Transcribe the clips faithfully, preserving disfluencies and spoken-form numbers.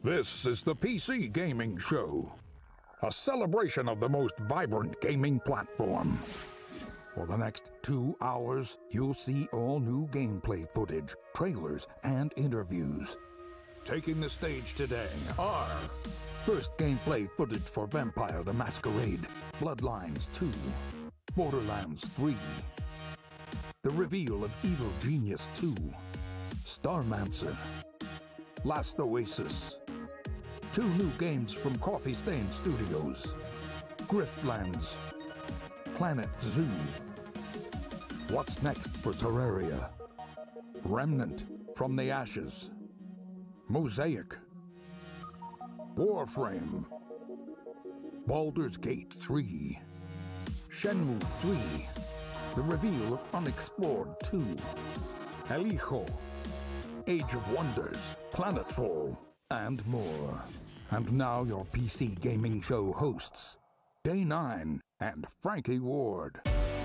This is the P C Gaming Show, a celebration of the most vibrant gaming platform. For the next two hours, you'll see all new gameplay footage, trailers, and interviews. Taking the stage today are first gameplay footage for Vampire the Masquerade, Bloodlines two, Borderlands three, the reveal of Evil Genius two, Starmancer, Last Oasis, two new games from Coffee Stain Studios, Griftlands, Planet Zoo, What's Next for Terraria, Remnant from the Ashes, Mosaic, Warframe, Baldur's Gate three, Shenmue three, the reveal of Unexplored two, El Hijo, Age of Wonders, Planetfall, and more. And now your P C Gaming Show hosts, Day nine and Frankie Ward.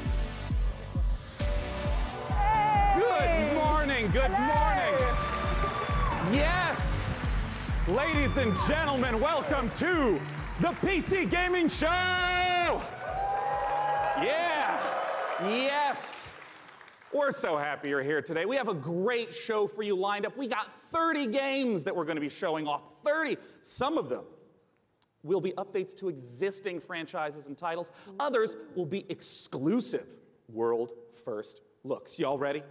Good morning, good morning. Yes, ladies and gentlemen, welcome to the P C Gaming Show. Yeah, yes. We're so happy you're here today. We have a great show for you lined up. We got thirty games that we're going to be showing off. thirty. Some of them will be updates to existing franchises and titles. Others will be exclusive world-first looks. Y'all ready?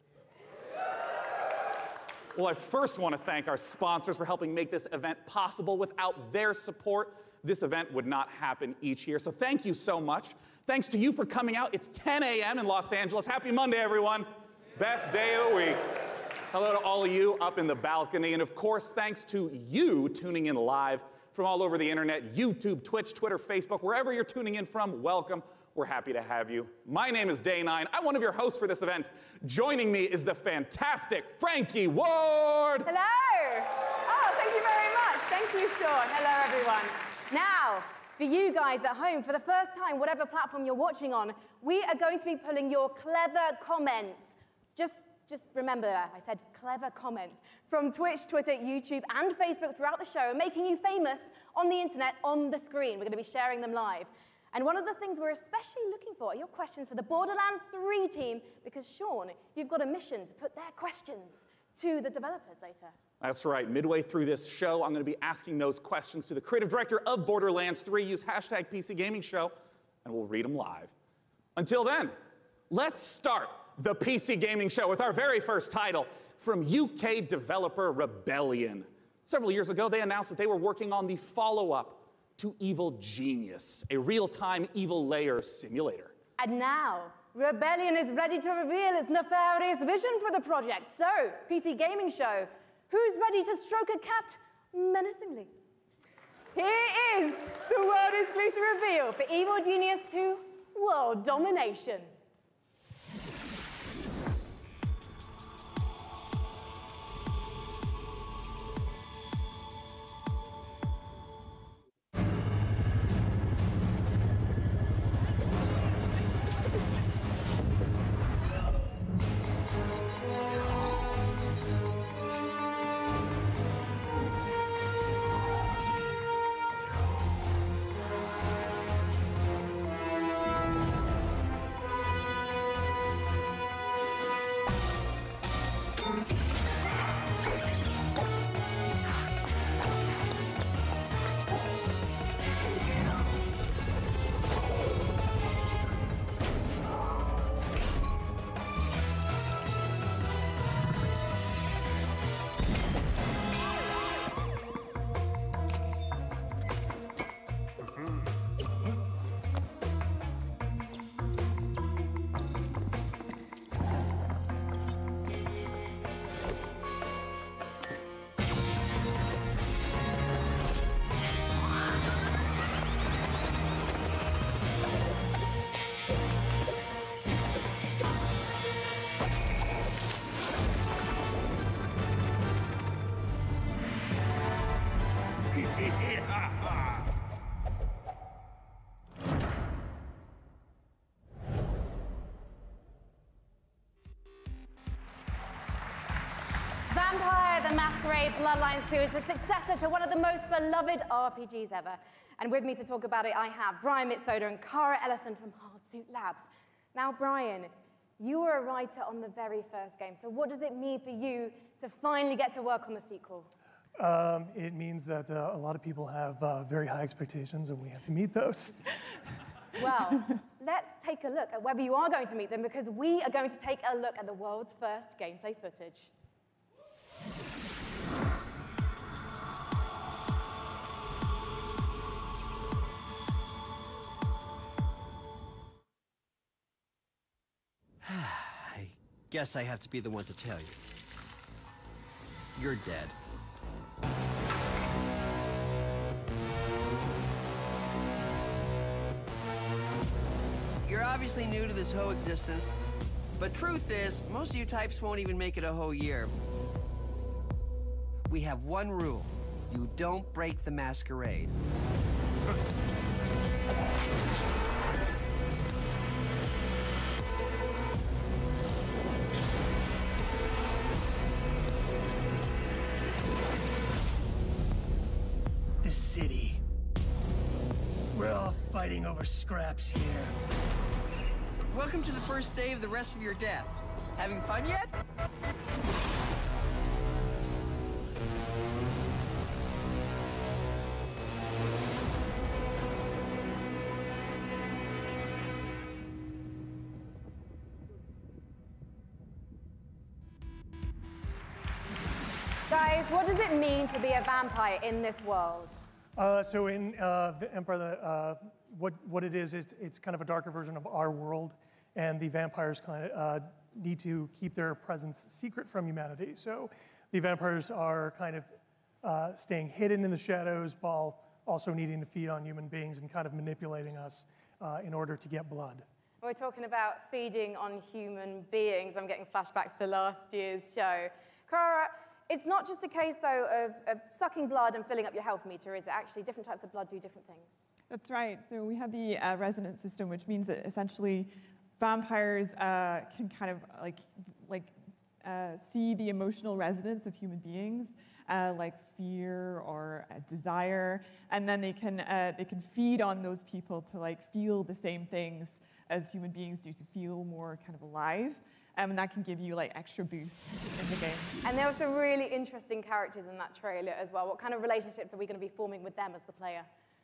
Well, I first want to thank our sponsors for helping make this event possible. Without their support, this event would not happen each year. So thank you so much. Thanks to you for coming out. It's ten A M in Los Angeles. Happy Monday, everyone. Best day of the week. Hello to all of you up in the balcony. And of course, thanks to you tuning in live from all over the internet, YouTube, Twitch, Twitter, Facebook, wherever you're tuning in from, welcome. We're happy to have you. My name is Day nine. I'm one of your hosts for this event. Joining me is the fantastic Frankie Ward. Hello. Oh, thank you very much. Thank you, Sean. Hello, everyone. Now, for you guys at home, for the first time, whatever platform you're watching on, we are going to be pulling your clever comments. Just, just remember that. I said clever comments from Twitch, Twitter, YouTube, and Facebook throughout the show, making you famous on the internet, on the screen. We're going to be sharing them live. And one of the things we're especially looking for are your questions for the Borderlands three team, because, Sean, you've got a mission to put their questions to the developers later. That's right. Midway through this show, I'm going to be asking those questions to the creative director of Borderlands three. Use hashtag P C Gaming Show, and we'll read them live. Until then, let's start the P C Gaming Show with our very first title from U K developer Rebellion. Several years ago, they announced that they were working on the follow-up to Evil Genius, a real-time evil layer simulator. And now, Rebellion is ready to reveal its nefarious vision for the project. So, P C Gaming Show, who's ready to stroke a cat menacingly? Here is the world exclusive reveal for Evil Genius two World Domination. Vampire the Masquerade Bloodlines two is the successor to one of the most beloved R P Gs ever. And with me to talk about it, I have Brian Mitsoda and Cara Ellison from Hardsuit Labs. Now, Brian, you were a writer on the very first game, so what does it mean for you to finally get to work on the sequel? Um, it means that uh, a lot of people have uh, very high expectations, and we have to meet those. Well, let's take a look at whether you are going to meet them, because we are going to take a look at the world's first gameplay footage. I guess I have to be the one to tell you. You're dead. You're obviously new to this whole existence, but truth is, most of you types won't even make it a whole year. We have one rule. You don't break the masquerade. The city. We're all fighting over scraps here. Welcome to the first day of the rest of your death. Having fun yet? Guys, what does it mean to be a vampire in this world? Uh, so in uh, Empire, the, uh, what, what it is, it's, it's kind of a darker version of our world, and the vampires kind of uh, need to keep their presence secret from humanity. So the vampires are kind of uh, staying hidden in the shadows while also needing to feed on human beings and kind of manipulating us uh, in order to get blood. We're talking about feeding on human beings. I'm getting flashbacks to last year's show. Cara, it's not just a case, though, of, of sucking blood and filling up your health meter, is it? Actually, different types of blood do different things. That's right. So we have the uh, resonance system, which means that essentially vampires uh, can kind of like, like uh, see the emotional resonance of human beings, uh, like fear or uh, desire, and then they can uh, they can feed on those people to like feel the same things as human beings do, to feel more kind of alive. Um, and that can give you like extra boosts in the game. And there were some really interesting characters in that trailer as well. What kind of relationships are we going to be forming with them as the player?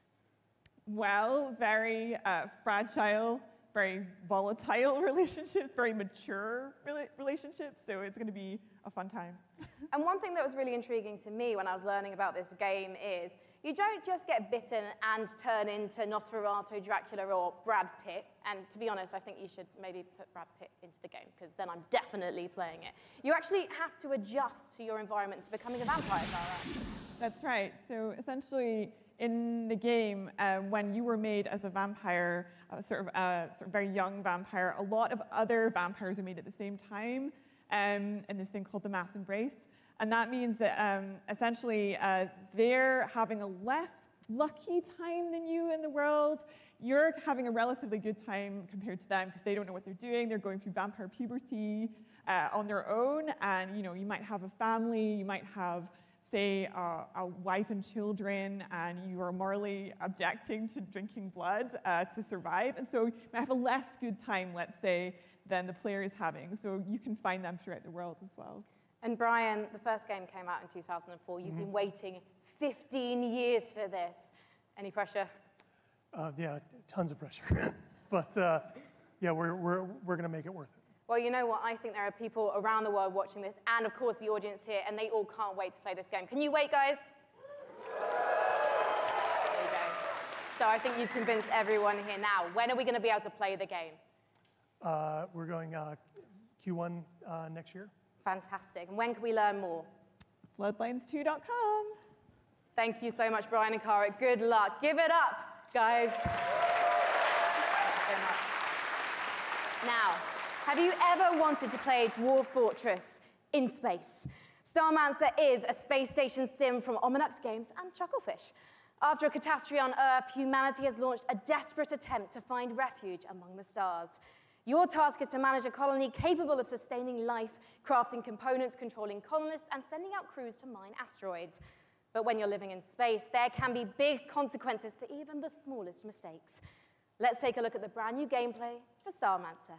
Well, very uh, fragile, very volatile relationships, very mature rela relationships. So it's going to be a fun time. And one thing that was really intriguing to me when I was learning about this game is you don't just get bitten and turn into Nosferatu, Dracula, or Brad Pitt. And to be honest, I think you should maybe put Brad Pitt into the game, because then I'm definitely playing it. You actually have to adjust to your environment to becoming a vampire, Cara. That's right. So essentially, in the game, uh, when you were made as a vampire, uh, sort of a uh, sort of very young vampire, a lot of other vampires are made at the same time um, in this thing called the mass embrace. And that means that um, essentially uh, they're having a less lucky time than you in the world. You're having a relatively good time compared to them because they don't know what they're doing. They're going through vampire puberty uh, on their own, and you know, you might have a family, you might have, say, uh, a wife and children, and you are morally objecting to drinking blood uh, to survive. And so you might have a less good time, let's say, than the player is having. So you can find them throughout the world as well. And Brian, the first game came out in two thousand four. You've mm-hmm. been waiting fifteen years for this. Any pressure? Uh, yeah, tons of pressure. But uh, yeah, we're, we're, we're going to make it worth it. Well, you know what? I think there are people around the world watching this, and of course the audience here, and they all can't wait to play this game. Can you wait, guys? There you go. So I think you've convinced everyone here now. When are we going to be able to play the game? Uh, we're going uh, Q one uh, next year. Fantastic. And when can we learn more? bloodlines two dot com. Thank you so much, Brian and Cara. Good luck. Give it up, guys. Thank you so much. Now, have you ever wanted to play Dwarf Fortress in space? Starmancer is a space station sim from Omnix Games and Chucklefish. After a catastrophe on Earth, humanity has launched a desperate attempt to find refuge among the stars. Your task is to manage a colony capable of sustaining life, crafting components, controlling colonists, and sending out crews to mine asteroids. But when you're living in space, there can be big consequences for even the smallest mistakes. Let's take a look at the brand new gameplay for Starmancer.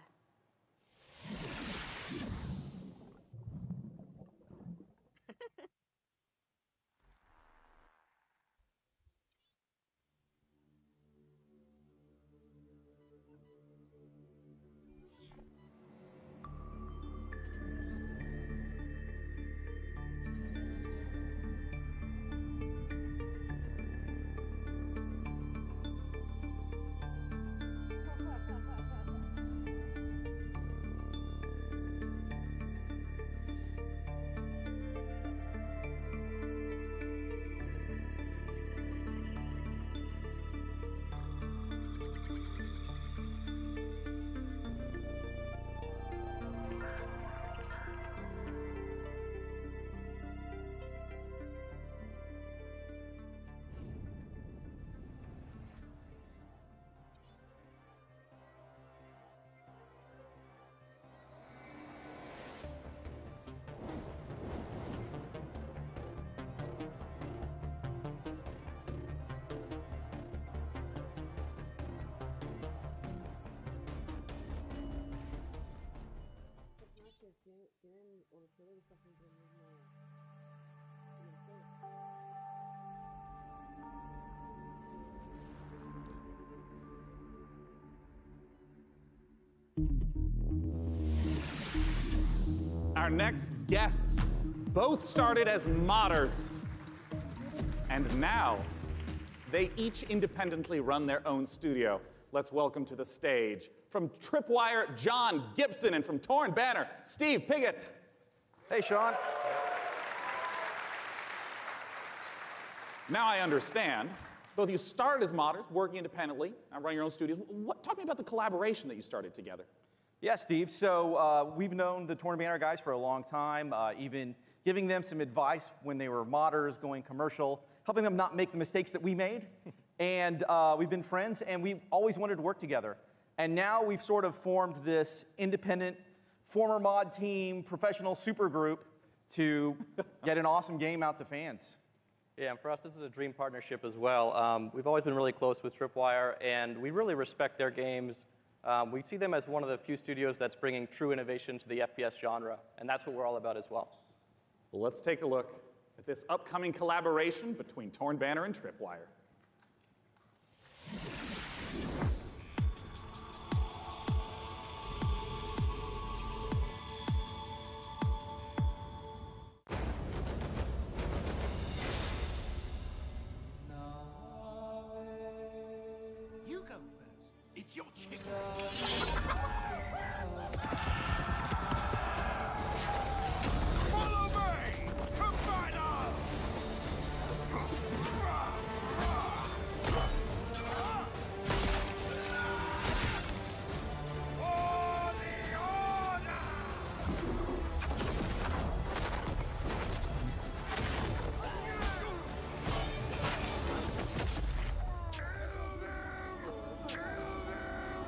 Our next guests both started as modders, and now they each independently run their own studio. Let's welcome to the stage, from Tripwire, John Gibson, and from Torn Banner, Steve Piggott. Hey, Sean. Now I understand. Both of you started as modders, working independently, now running your own studios. What, talk to me about the collaboration that you started together. Yeah, Steve. So uh, we've known the Torn Banner guys for a long time, uh, even giving them some advice when they were modders, going commercial, helping them not make the mistakes that we made. And uh, we've been friends, and we've always wanted to work together. And now we've sort of formed this independent, former mod team, professional super group to get an awesome game out to fans. Yeah, and for us, this is a dream partnership as well. Um, we've always been really close with Tripwire, and we really respect their games. Um, we see them as one of the few studios that's bringing true innovation to the F P S genre, and that's what we're all about as well. Well, let's take a look at this upcoming collaboration between Torn Banner and Tripwire. You go first. It's your chicken. Follow me! Come fight us! For the order! Kill them! Kill them!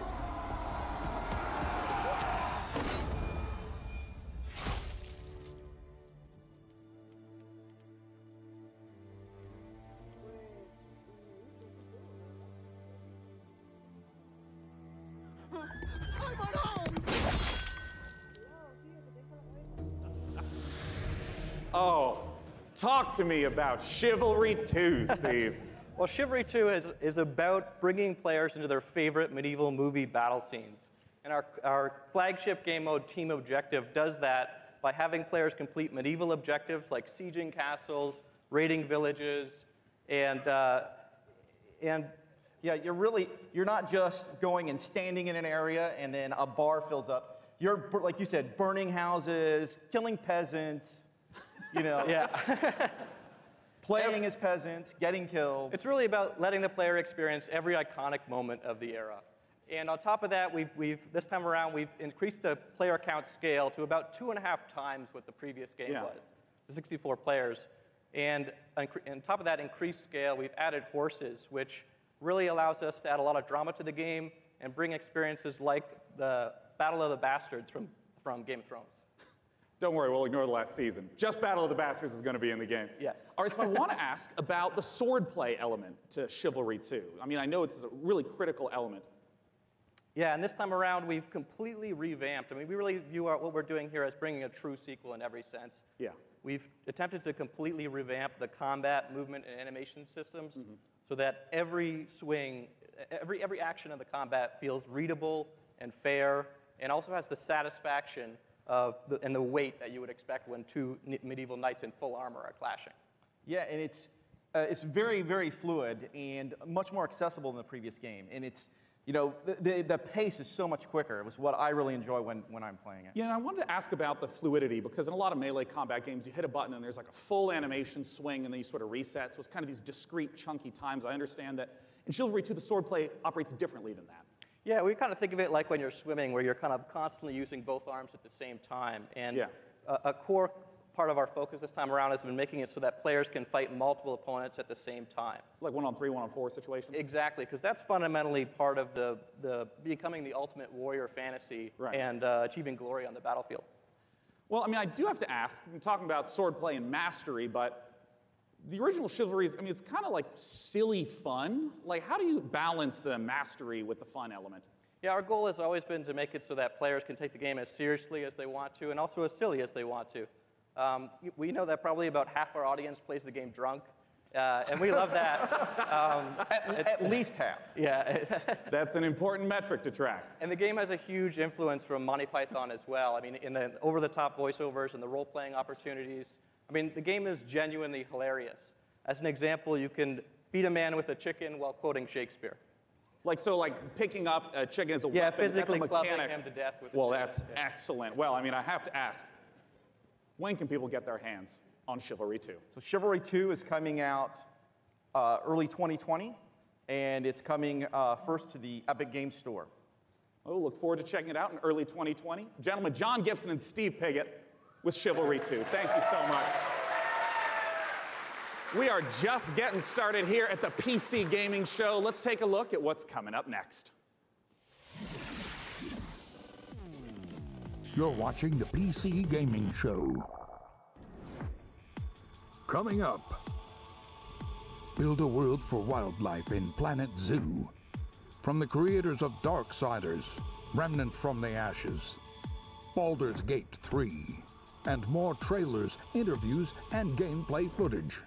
I'm unarmed! Oh, talk to me about Chivalry two, Steve. Well, Chivalry two is, is about bringing players into their favorite medieval movie battle scenes. And our, our flagship game mode, Team Objective, does that by having players complete medieval objectives like sieging castles, raiding villages, and, uh, And yeah, you're really, you're not just going and standing in an area and then a bar fills up. You're, bur- like you said, burning houses, killing peasants, you know, yeah. playing as peasants, getting killed. It's really about letting the player experience every iconic moment of the era. And on top of that, we've, we've this time around, we've increased the player count scale to about two and a half times what the previous game Yeah. was, the sixty-four players. And on on top of that increased scale, we've added horses, which really allows us to add a lot of drama to the game and bring experiences like the Battle of the Bastards from, from Game of Thrones. Don't worry, we'll ignore the last season. Just Battle of the Bastards is going to be in the game. Yes. All right, so I want to ask about the swordplay element to Chivalry two. I mean, I know it's a really critical element. Yeah, and this time around, we've completely revamped. I mean, we really view our, what we're doing here as bringing a true sequel in every sense. Yeah. We've attempted to completely revamp the combat, movement, and animation systems Mm-hmm. so that every swing, every, every action of the combat feels readable and fair, and also has the satisfaction of the, and the weight that you would expect when two medieval knights in full armor are clashing. Yeah, and it's, uh, it's very, very fluid and much more accessible than the previous game. And it's, you know, the, the, the pace is so much quicker. It was what I really enjoy when, when I'm playing it. Yeah, and I wanted to ask about the fluidity, because in a lot of melee combat games, you hit a button and there's like a full animation swing, and then you sort of reset. So it's kind of these discrete, chunky times. I understand that in Chivalry two, the swordplay operates differently than that. Yeah, we kind of think of it like when you're swimming, where you're kind of constantly using both arms at the same time. And Yeah. a, a core part of our focus this time around has been making it so that players can fight multiple opponents at the same time. Like one on three, one on four situation? Exactly, because that's fundamentally part of the, the becoming the ultimate warrior fantasy Right. and uh, achieving glory on the battlefield. Well, I mean, I do have to ask, I'm talking about swordplay and mastery, but the original Chivalry is, I mean, it's kind of like silly fun. Like, how do you balance the mastery with the fun element? Yeah, our goal has always been to make it so that players can take the game as seriously as they want to and also as silly as they want to. Um, we know that probably about half our audience plays the game drunk, uh, and we love that. Um, at, at least half. Yeah. That's an important metric to track. And the game has a huge influence from Monty Python as well. I mean, in the over-the-top voiceovers and the role-playing opportunities. I mean, the game is genuinely hilarious. As an example, you can beat a man with a chicken while quoting Shakespeare. Like, so like picking up a chicken as a Yeah, weapon, physically that's a clubbing mechanic. him to death with a Well, chicken. that's Yeah. excellent. Well, I mean, I have to ask, when can people get their hands on Chivalry two? So Chivalry two is coming out uh, early twenty twenty, and it's coming uh, first to the Epic Games Store. We'll look forward to checking it out in early twenty twenty. Gentlemen, John Gibson and Steve Piggott with Chivalry two. Thank you so much. We are just getting started here at the P C Gaming Show. Let's take a look at what's coming up next. You're watching the P C Gaming Show. Coming up, build a world for wildlife in Planet Zoo. From the creators of Darksiders, Remnant from the Ashes, Baldur's Gate three, and more trailers, interviews, and gameplay footage.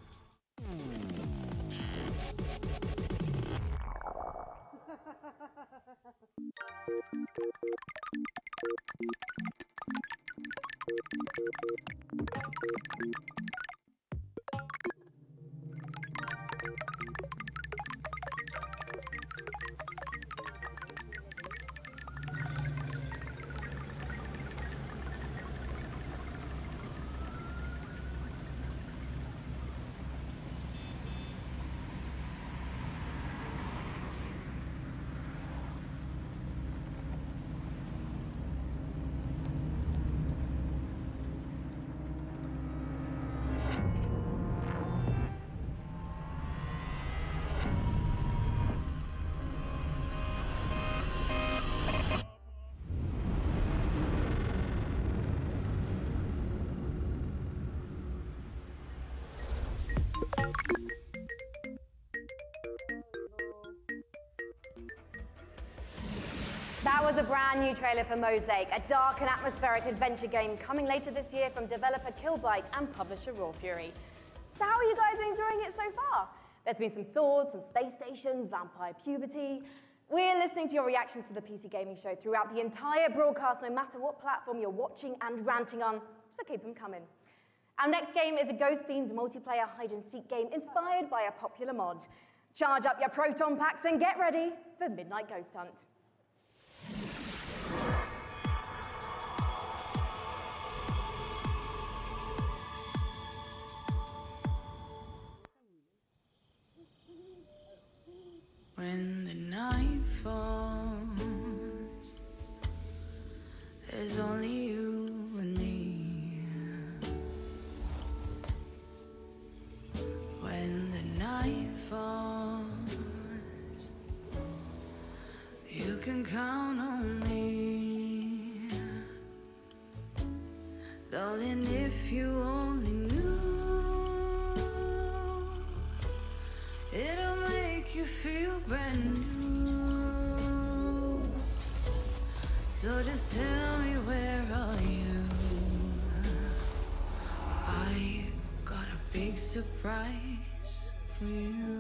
That was a brand new trailer for Mosaic, a dark and atmospheric adventure game coming later this year from developer Killbyte and publisher Raw Fury. So how are you guys enjoying it so far? There's been some swords, some space stations, vampire puberty. We're listening to your reactions to the P C Gaming Show throughout the entire broadcast, no matter what platform you're watching and ranting on, so keep them coming. Our next game is a ghost-themed multiplayer hide-and-seek game inspired by a popular mod. Charge up your proton packs and get ready for Midnight Ghost Hunt. When the night falls, there's only you and me. When the night falls, you big surprise for you.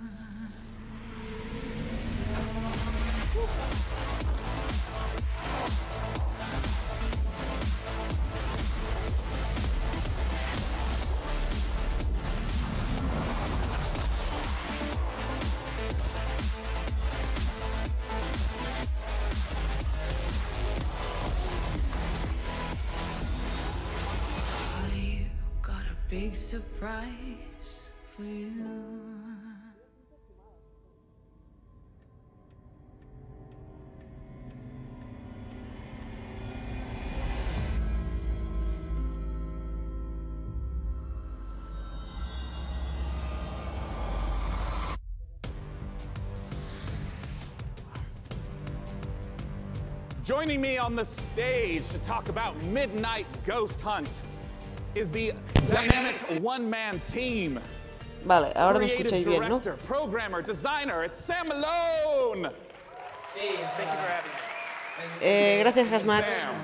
Big surprise for you. Joining me on the stage to talk about Midnight Ghost Hunt is the dynamic one-man team. Vale, ahora me Creative escucháis bien, ¿no? director, programmer, designer, it's Sam Malone. Thank you for having me. Eh, gracias, Gasmax.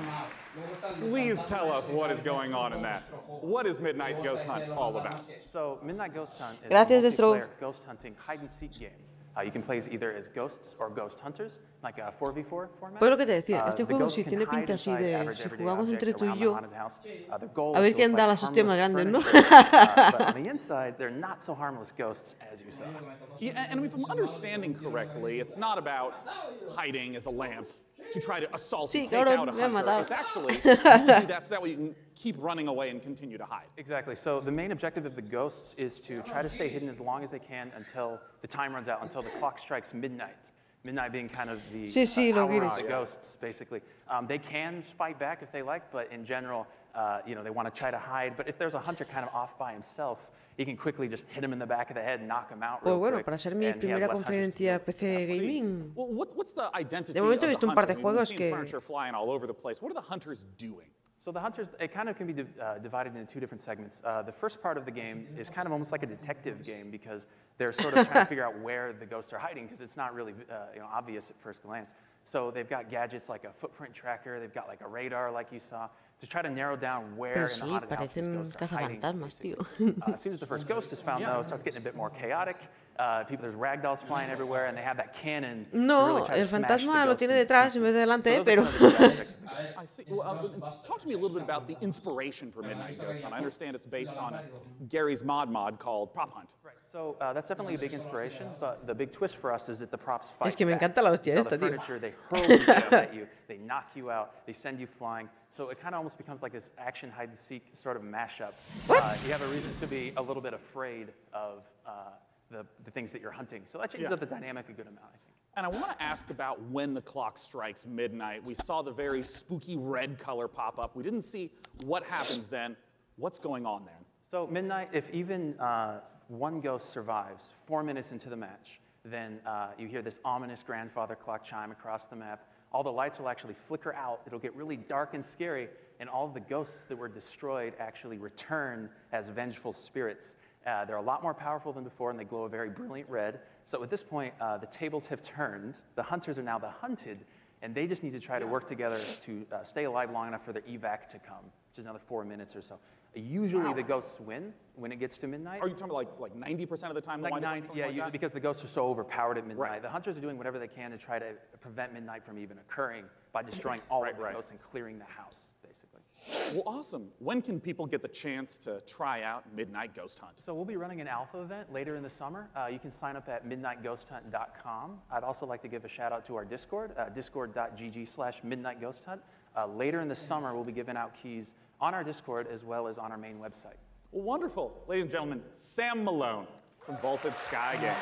Sam, please tell us what is going on in that. What is Midnight Ghost Hunt all about? So, Midnight Ghost Hunt is Gracias, a Destro. multiplayer ghost hunting hide-and-seek game. Uh, you can play as either as ghosts or ghost hunters, like a four v four format. Pues lo que te decía, Uh, este the juego ghosts sí can tiene hide pinta así inside de average si everyday jugamos objects entre tú y around the yo, haunted house. Uh, their goal a is ver to quién look da like la sistema harmless grande, ¿no? furniture, uh, but on the inside, they're not so harmless ghosts as you saw. Yeah, and if I'm understanding correctly, it's not about hiding as a lamp to try to assault Sí, and take cabrón, out a me ha hunter. matado. It's actually, you do that so that way you can keep running away and continue to hide. Exactly. So the main objective of the ghosts is to try to stay hidden as long as they can until the time runs out, until the clock strikes midnight. Midnight being kind of the Sí, sí, uh, lo hour que of the eres. ghosts, basically. Um, they can fight back if they like, but in general, uh, you know, they want to try to hide. But if there's a hunter kind of off by himself, you can quickly just hit him in the back of the head and knock him out Pues real bueno, quick. para ser mi and he has primera less hunters to conferencia P C Gaming, Well, what, what's the identity de momento he of visto the un par de hunters? I mean, we've juegos seen que... furniture flying all over the place. What are the hunters doing? So the hunters, it kind of can be div uh, divided into two different segments. Uh, the first part of the game is kind of almost like a detective game because they're sort of trying to figure out where the ghosts are hiding because it's not really uh, you know, obvious at first glance. So they've got gadgets like a footprint tracker, they've got like a radar like you saw, to try to narrow down where Pero in the sí, haunted house these parecen ghosts are hiding. cazafantasmas, tío. Uh, as soon as the first ghost is found, though, it starts getting a bit more chaotic. Uh, people, there's ragdolls flying everywhere, and they have that cannon to really No, try to el smash the fantasma lo ghosts tiene in detrás en pieces. vez de delante, So those are pero... kind of the two aspects of the game. I see. Well, uh, talk to me a little bit about the inspiration for Midnight Ghost Hunt. I understand it's based on Gary's mod mod called Prop Hunt. Right. So uh, that's definitely a big inspiration, but the big twist for us is that the props fight Es que me back. encanta la hostia So esta, the tío. furniture, they hurl themselves at you, they knock you out, they send you flying. So it kind of almost becomes like this action hide-and-seek sort of mashup. Uh, you have a reason to be a little bit afraid of uh, the, the things that you're hunting. So that changes Yeah. up the dynamic a good amount, I think. And I want to ask about when the clock strikes midnight. We saw the very spooky red color pop up. We didn't see what happens then. What's going on then? So midnight, if even uh, one ghost survives four minutes into the match, then uh, you hear this ominous grandfather clock chime across the map. All the lights will actually flicker out. It'll get really dark and scary, and all of the ghosts that were destroyed actually return as vengeful spirits. Uh, they're a lot more powerful than before, and they glow a very brilliant red. So at this point, uh, the tables have turned. The hunters are now the hunted, and they just need to try to work together to uh, stay alive long enough for their evac to come, which is another four minutes or so. Usually the ghosts win when it gets to midnight. Are you talking about like like ninety percent of the time? Like they'll wind up nine, with something yeah, like usually that? because the ghosts are so overpowered at midnight. Right. The hunters are doing whatever they can to try to prevent midnight from even occurring by destroying all Right, of the right. ghosts and clearing the house, basically. Well, awesome. When can people get the chance to try out Midnight Ghost Hunt? So we'll be running an alpha event later in the summer. Uh, you can sign up at midnight ghost hunt dot com. I'd also like to give a shout out to our Discord, uh, discord dot g g slash midnight ghost hunt. Uh, later in the summer, we'll be giving out keys on our Discord as well as on our main website. Well, wonderful. Ladies and gentlemen, Sam Malone from Vaulted Sky Games.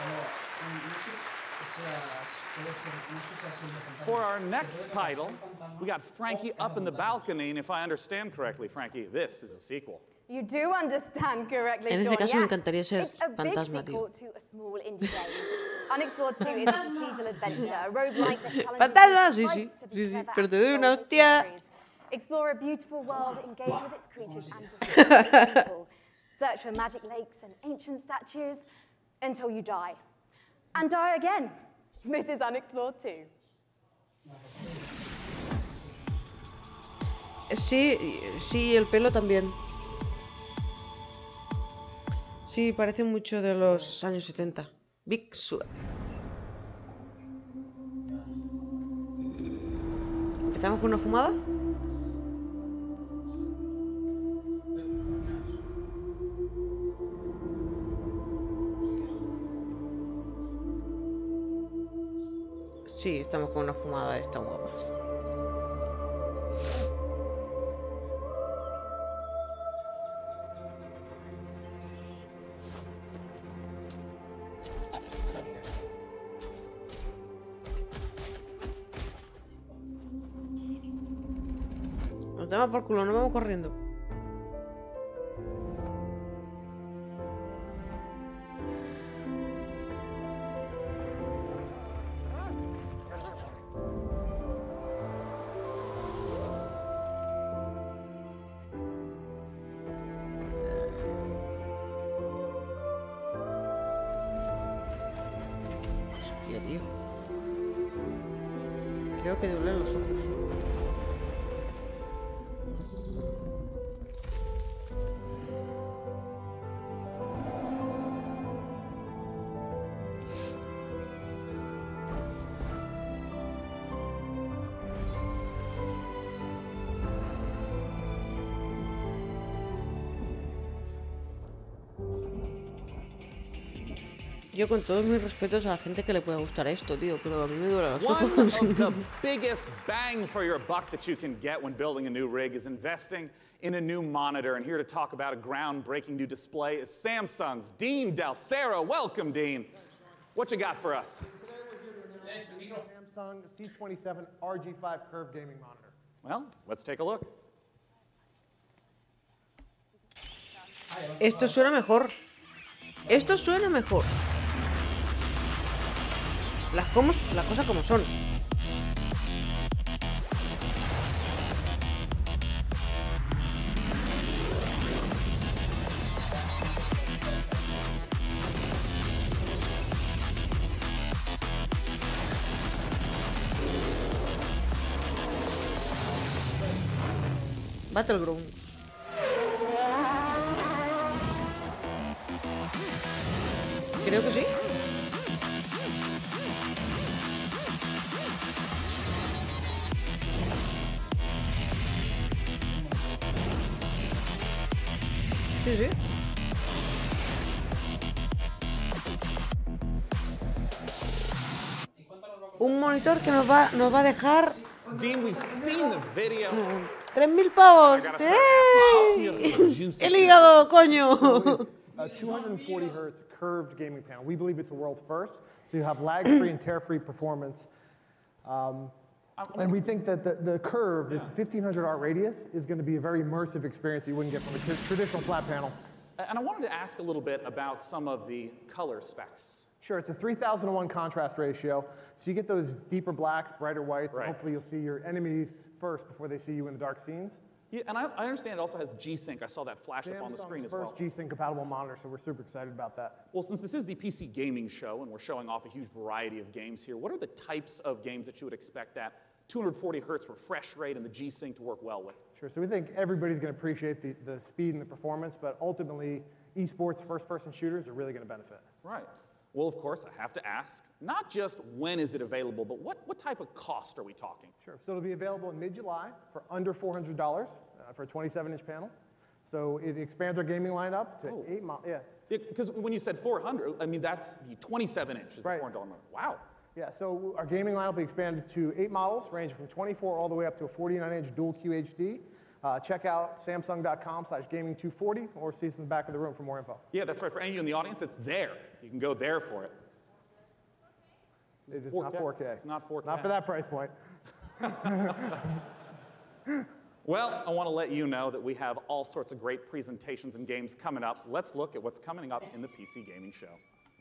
For our next title, we got Frankie up in the balcony, and if I understand correctly, Frankie, this is a sequel. You do understand correctly, En ese Sean, caso me yes. encantaría ser It's a big fantasma, sequel tío. to a small indie game. Unexplored two is a procedural adventure, a roguelike that challenges Fantasma, you sí, to sí, fight to be sí, sí, clever pero te and doy una solve its hostia. mysteries. Explore a beautiful world, engage with its creatures and befriend its people. Search for magic lakes and ancient statues until you die. And die again. This is Unexplored two. Sí, sí, el pelo también. Sí, parece mucho de los años setenta. Big Sur. ¿Empezamos con una fumada? Sí, estamos con una fumada de estas guapas. Nos damos por culo, nos vamos corriendo. Hostia, tío. Creo que doblan los ojos. Yo con todos mis respetos a la gente que le pueda gustar esto, tío, pero a mí me duele los One ojos. of the biggest bang for your buck that you can get when building a new rig is investing in a new monitor. And here to talk about a groundbreaking new display is Samsung's Dean Dalcero. Welcome, Dean. What you got for us? Samsung C twenty-seven R G five curved gaming monitor. Well, let's take a look. Esto suena mejor. Esto suena mejor. Las, como, las cosas como son. Battlegrounds. Creo que sí. Sí, sí. Un monitor que nos va, nos va a dejar Dean, we've seen the video. tres mil pavos. ¡Eh! El hígado, coño. So it's a two hundred forty hertz curved gaming panel. We believe it's a world first, so you have lag-free and tear-free performance. Um, and we think that the, the curve, it's fifteen hundred arc radius, is going to be a very immersive experience that you wouldn't get from a tr traditional flat panel. And I wanted to ask a little bit about some of the color specs. Sure, it's a three thousand to one contrast ratio, so you get those deeper blacks, brighter whites, Right. and hopefully you'll see your enemies first before they see you in the dark scenes. Yeah, and I, I understand it also has G-Sync. I saw that flash up on the screen as well. First G-Sync compatible monitor, so we're super excited about that. Well, since this is the P C gaming show and we're showing off a huge variety of games here, what are the types of games that you would expect that two hundred forty hertz refresh rate and the G-Sync to work well with? Sure, so we think everybody's going to appreciate the, the speed and the performance, but ultimately, esports first-person shooters are really going to benefit. Right. Well, of course, I have to ask, not just when is it available, but what, what type of cost are we talking? Sure, so it'll be available in mid-July for under four hundred dollars uh, for a twenty-seven inch panel. So it expands our gaming lineup to Oh. eight models. Yeah. Because when you said four hundred, I mean, that's the twenty-seven inch is Right. the four hundred dollar model. Wow. Yeah, so our gaming lineup will be expanded to eight models, ranging from twenty-four all the way up to a forty-nine inch dual Q H D. Uh, check out samsung.com slash gaming two forty or see us in the back of the room for more info. Yeah, that's right. For any of you in the audience, it's there. You can go there for it. It is four not K. four K. It's not four K. Not for that price point. Well, I want to let you know that we have all sorts of great presentations and games coming up. Let's look at what's coming up in the P C Gaming Show.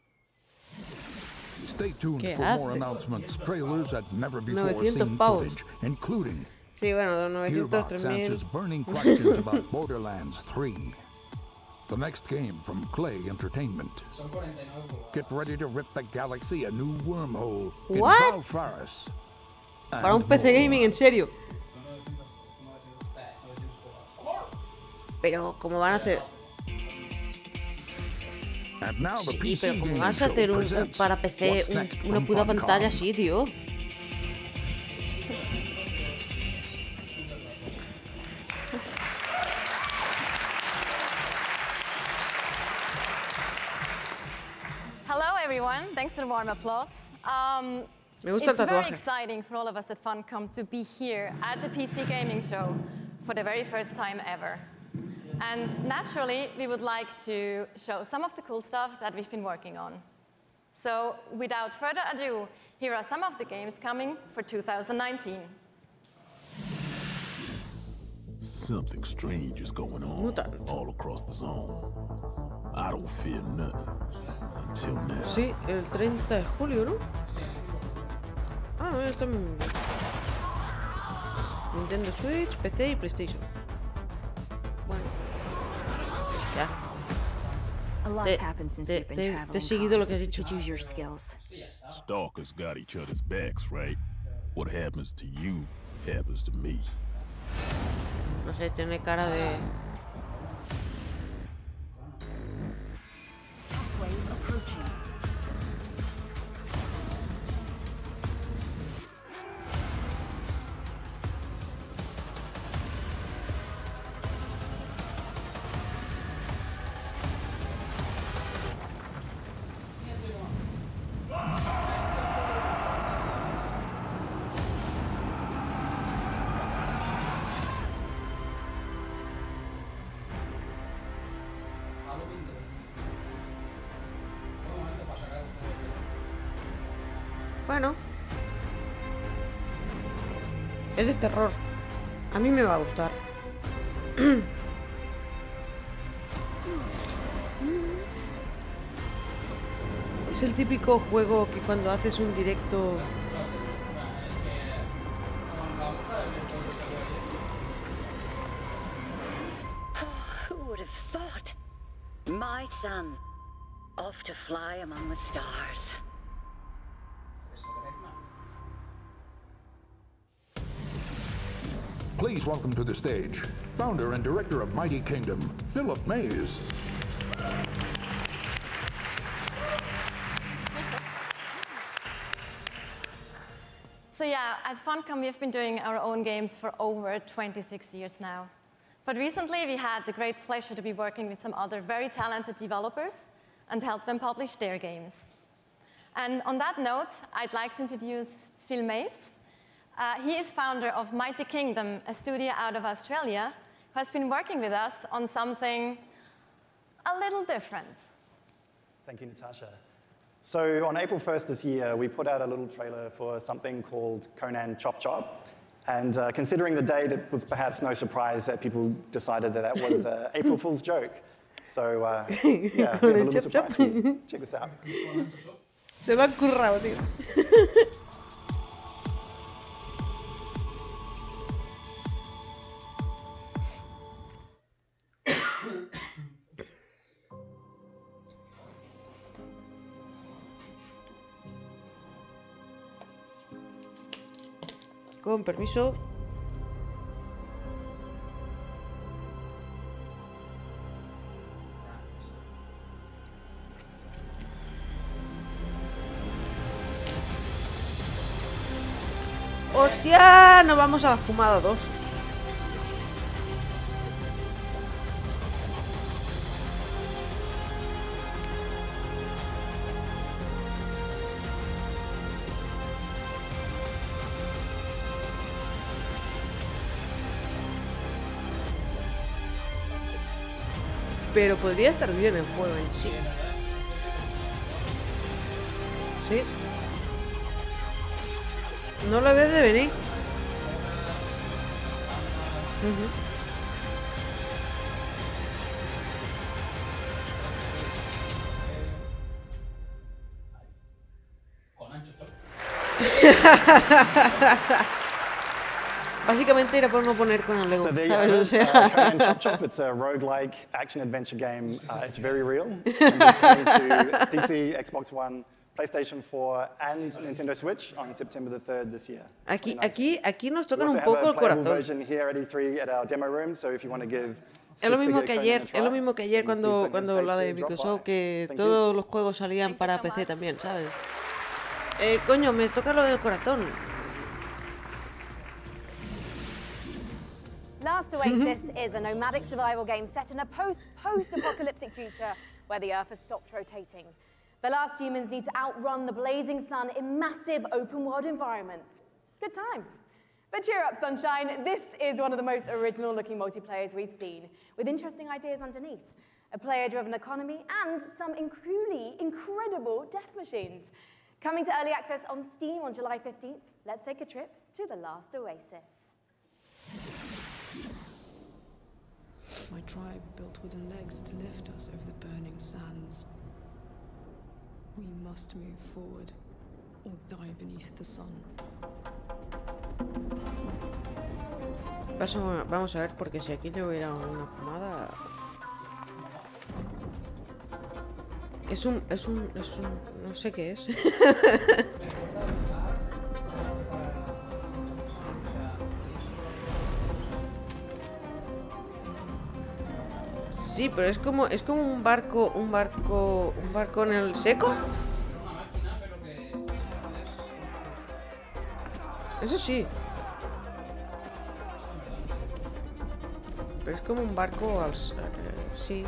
Stay tuned ¿Qué for more hace? announcements, trailers, and never before novecientos seen pavos. footage, including Sí, bueno, los novecientos, Gearbox tres mil. answers burning questions about Borderlands three. The next game from Clay Entertainment. Get ready to rip the galaxy a new wormhole What? in Valfaris. Para un And P C more. gaming, en serio. Pero, ¿cómo van a hacer? And now the P Sí, pero C ¿cómo Gaming vas a Show hacer un, un presents para P C What's un- Next una from puta Funcom. pantalla así, tío? Hello, everyone. Thanks for the warm applause. Um, Me gusta el it's very tatuaje. exciting for all of us at Funcom to be here at the P C Gaming Show for the very first time ever. And naturally, we would like to show some of the cool stuff that we've been working on. So without further ado, here are some of the games coming for two thousand nineteen. Something strange is going on all across the zone. I don't fear nothing until now. Sí, el treinta de julio, ¿no? Ah, no, está en Nintendo Switch, P C y PlayStation. Bueno. Ya. A lot Te, happened since te, you've been te, te he traveling. seguido lo que has dicho. Use your skills. Stalkers got each other's backs, right? What happens to you happens to me. No sé, tiene cara de... Wave approaching. Bueno. Es de terror. A mí me va a gustar. Es el típico juego que cuando haces un directo... Who would have thought? My son, off to fly among the stars. Please welcome to the stage, founder and director of Mighty Kingdom, Philip Mays. So yeah, at Funcom, we've been doing our own games for over twenty-six years now. But recently, we had the great pleasure to be working with some other very talented developers and help them publish their games. And on that note, I'd like to introduce Phil Mays. Uh, he is founder of Mighty Kingdom, a studio out of Australia, who has been working with us on something a little different. Thank you, Natasha. So on April first this year, we put out a little trailer for something called Conan Chop Chop. And uh, considering the date, it was perhaps no surprise that people decided that that was an April Fool's joke. So uh, yeah, we have a little surprise for you. Check this out. Se lo ha currado, tío. Con permiso. ¡Hostia! Nos vamos a la fumada dos. Pero podría estar bien el juego en sí. Sí. No lo ves de venir. Uh-huh. Básicamente era por no poner con el Lego. So there you ¿sabes? go. O sea... Uh, Conan Chop Chop. It's a roguelike action-adventure game. Uh, it's very real. And it's coming to P C, Xbox One, PlayStation four, and Nintendo Switch on September the third this year. Aquí, aquí, aquí nos We tocan also un have poco a el playable corazón. version here at E three at our demo room, so if you want to give Es lo mismo que ayer, es lo mismo que ayer cuando, cuando la de Microsoft, que todos los juegos salían para P C también, ¿sabes? Eh, coño, me toca lo del corazón. Last Oasis is a nomadic survival game set in a post-post-apocalyptic future where the Earth has stopped rotating. The last humans need to outrun the blazing sun in massive open-world environments. Good times. But cheer up, Sunshine. This is one of the most original-looking multiplayers we've seen, with interesting ideas underneath, a player-driven economy, and some truly incredible death machines. Coming to early access on Steam on July fifteenth, let's take a trip to the Last Oasis. My tribe built wooden legs to lift us over the burning sands. We must move forward, or die beneath the sun. Vamos a ver, porque si aquí no hubiera una fumada... Es un... es un... es un... no sé qué es. Sí, pero es como... es como un barco... un barco... un barco en el seco. Eso sí. Pero es como un barco al... Eh, sí.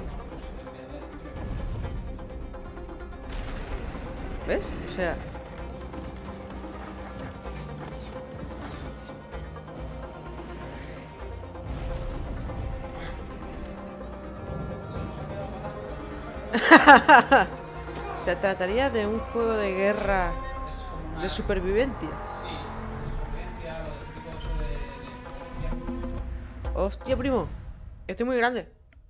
¿Ves? O sea... Se trataría de un juego de guerra de supervivencia. Hostia, primo. Estoy muy grande.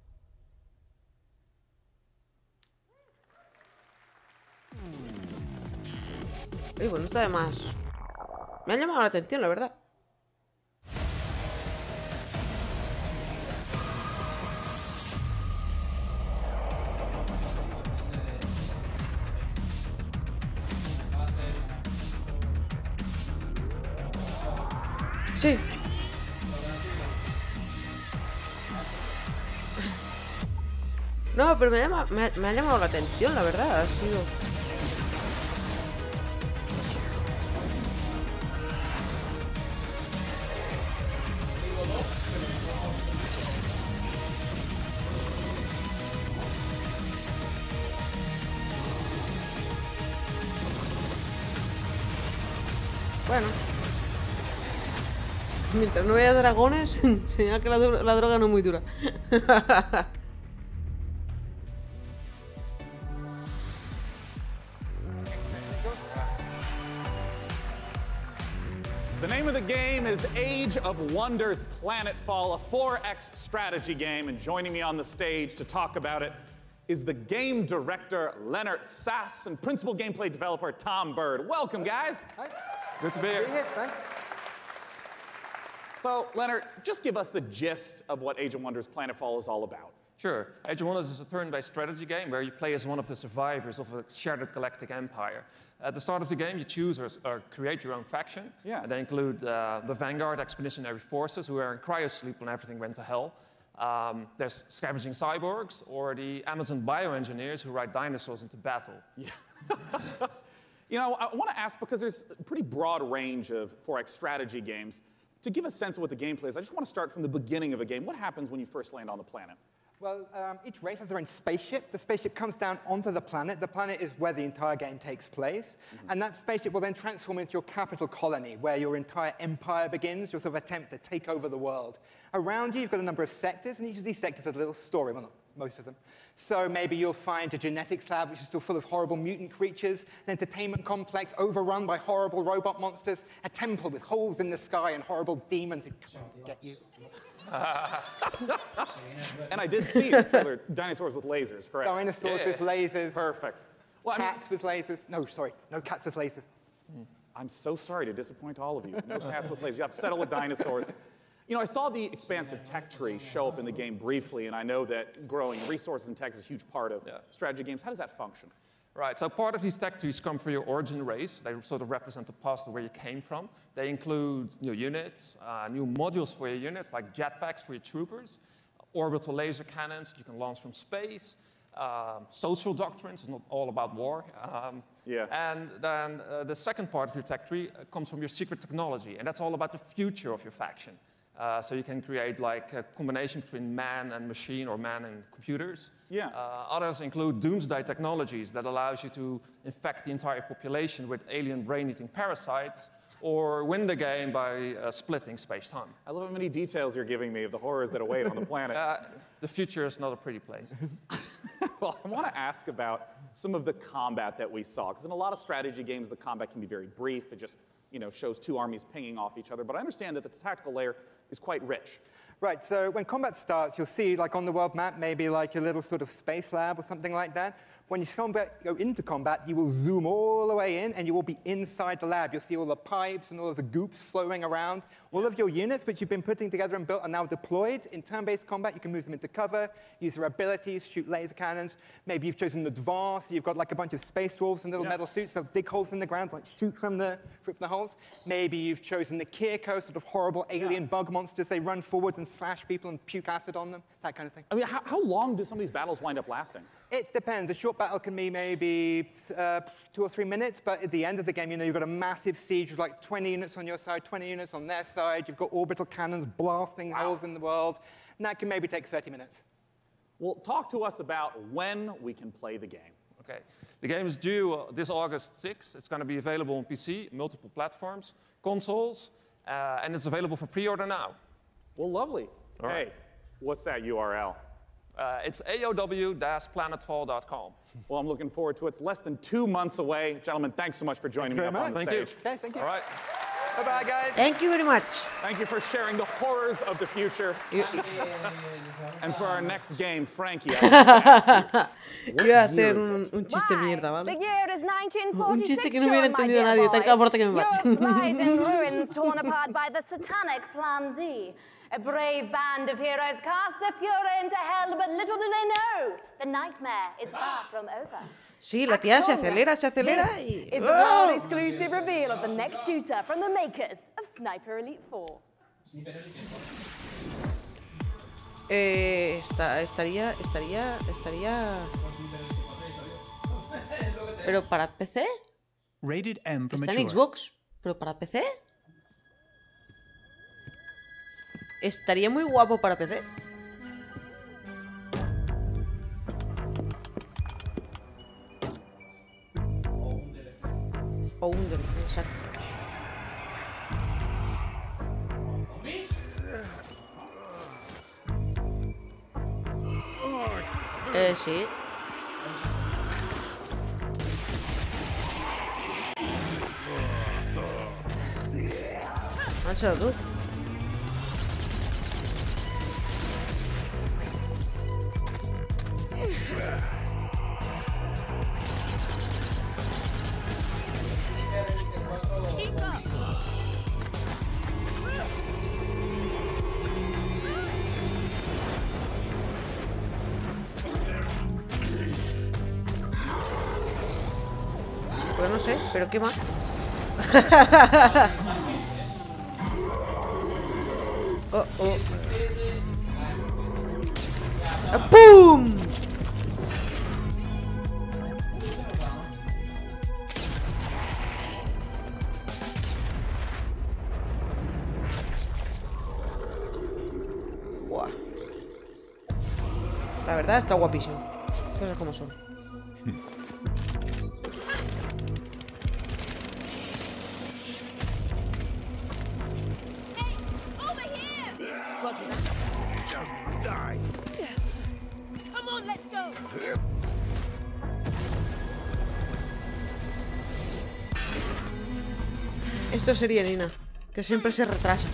Uy, bueno, está de más. Me ha llamado la atención, la verdad. Sí. No, pero me, llama, me, me ha llamado la atención, la verdad. Ha sido... Bueno. Mientras no haya dragones, señala que la, la droga no es muy dura. The name of the game is Age of Wonders Planetfall, a four X strategy game, and joining me on the stage to talk about it is the game director, Leonard Sass, and principal gameplay developer, Tom Bird. Welcome, guys. Hi. Good to be here. Be here. Thanks. So, Leonard, just give us the gist of what Age of Wonders Planetfall is all about. Sure. Age of Wonders is a turn-based strategy game where you play as one of the survivors of a shattered galactic empire. At the start of the game, you choose or, or create your own faction. Yeah. And they include uh, the Vanguard Expeditionary Forces, who are in cryosleep when everything went to hell. Um, there's scavenging cyborgs, or the Amazon bioengineers who ride dinosaurs into battle. Yeah. You know, I want to ask, because there's a pretty broad range of four X strategy games. To give a sense of what the gameplay is, I just want to start from the beginning of a game. What happens when you first land on the planet? Well, um, each race has their own spaceship. The spaceship comes down onto the planet. The planet is where the entire game takes place. Mm-hmm. And that spaceship will then transform into your capital colony, where your entire empire begins, your sort of attempt to take over the world. Around you, you've got a number of sectors, and each of these sectors has a little story. Well, not most of them. So maybe you'll find a genetics lab, which is still full of horrible mutant creatures, an entertainment complex overrun by horrible robot monsters, a temple with holes in the sky and horrible demons who come and get you. And I did see the trailer, dinosaurs with lasers, correct? Dinosaurs yeah. with lasers. Perfect. Well, cats I mean, with lasers. No, sorry, no cats with lasers. I'm so sorry to disappoint all of you. No cats with lasers. You have to settle with dinosaurs. You know, I saw the expansive tech tree show up in the game briefly, and I know that growing resources in tech is a huge part of yeah. strategy games. How does that function? Right, so part of these tech trees come from your origin race. They sort of represent the past of where you came from. They include new units, uh, new modules for your units, like jetpacks for your troopers, orbital laser cannons that you can launch from space. Um, social doctrines, it's not all about war. Um, yeah. And then uh, the second part of your tech tree uh, comes from your secret technology, and that's all about the future of your faction. Uh, so you can create like a combination between man and machine or man and computers. Yeah. Uh, others include doomsday technologies that allows you to infect the entire population with alien brain-eating parasites, or win the game by uh, splitting space-time. I love how many details you're giving me of the horrors that await on the planet. Uh, the future is not a pretty place. Well, I want to ask about some of the combat that we saw, because in a lot of strategy games, the combat can be very brief. It just, you know, shows two armies pinging off each other. But I understand that the tactical layer is quite rich. Right, so when combat starts, you'll see, like on the world map, maybe like a little sort of space lab or something like that. When you combat, go into combat, you will zoom all the way in, and you will be inside the lab. You'll see all the pipes and all of the goops flowing around. All of your units, which you've been putting together and built, are now deployed. In turn-based combat, you can move them into cover, use their abilities, shoot laser cannons. Maybe you've chosen the Dvar, so you've got like a bunch of space dwarves in little yeah. metal suits. They'll dig holes in the ground, like shoot from the, from the holes. Maybe you've chosen the Kirko, sort of horrible alien yeah. bug monsters. They run forwards and slash people and puke acid on them, that kind of thing. I mean, how, how long do some of these battles wind up lasting? It depends. A short battle can be maybe uh, two or three minutes, but at the end of the game, you know, you've got a massive siege with like twenty units on your side, twenty units on their side. You've got orbital cannons blasting wow. holes in the world, and that can maybe take thirty minutes. Well, talk to us about when we can play the game. Okay. The game is due uh, this August sixth. It's going to be available on P C, multiple platforms, consoles, uh, and it's available for pre-order now. Well, lovely. All hey, right. What's that U R L? Uh, it's A O W dash planetfall dot com. Well, I'm looking forward to it. It's less than two months away. Gentlemen, thanks so much for joining me up on the thank stage. You. Okay, thank you. All right. Bye-bye, guys. Thank you very much. Thank you for sharing the horrors of the future. And for our next game, Frankie, I want to ask you, Iba a hacer un, un chiste mierda, ¿vale? The year is nineteen Un forty-six, chiste que no hubiera entendido nadie, tan cabrón que me Europe lies in ruins torn apart by the satanic Plan Z. A brave band of heroes cast the Fuhrer into hell, but little do they know, the nightmare is far from over. Sí, la tía se acelera, se acelera y... It's a world exclusive reveal of the next shooter from the makers of Sniper Elite four. Eh, está, estaría, estaría, estaría... ¿Pero para P C? Rated M for Está mature. en Xbox, ¿pero para P C? Estaría muy guapo para P C. O un D L C, exacto. Eh, sí. Hazlo tú. Pues no sé, pero qué más. Oh, oh. ¡Pum! Buah. La verdad está guapísimo. Cosas como son. Just die. Come on, let's go. Esto sería Nina, que siempre se retrasa.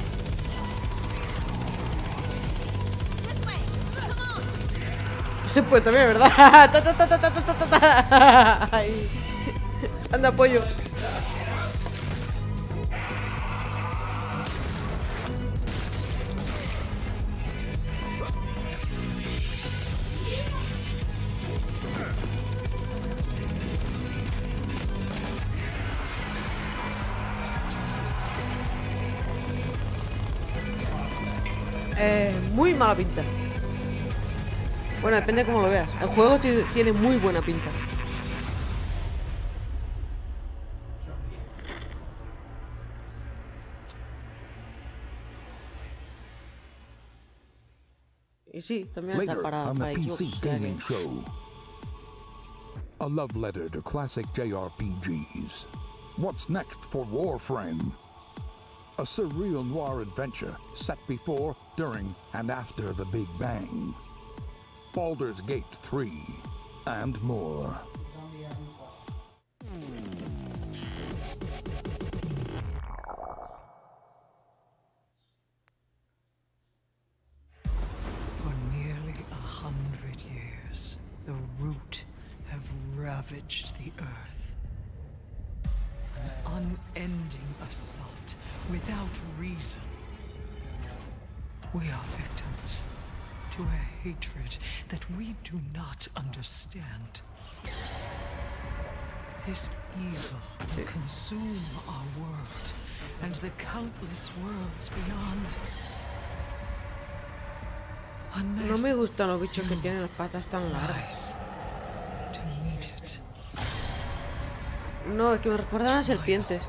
Pues también, ¿verdad? Ta, ta, ta, ta, ta, ta, ta, ta. Ay. Anda, pollo. Eh, muy mala pinta. Bueno, depende de cómo lo veas. El juego tiene muy buena pinta. Y sí, también está para, on the para P C Xbox. Gaming Show. A love letter to classic J R P Gs. What's next for Warframe? A surreal noir adventure set before, during, and after the Big Bang. Baldur's Gate three, and more. For nearly a hundred years, the Root have ravaged the Earth. An unending assault without reason. We are victims to a hatred that we do not understand. This evil will consume our world and the countless worlds beyond. No me gustan los bichos que tienen las patas tan largas. No, es que me recuerdan a serpientes.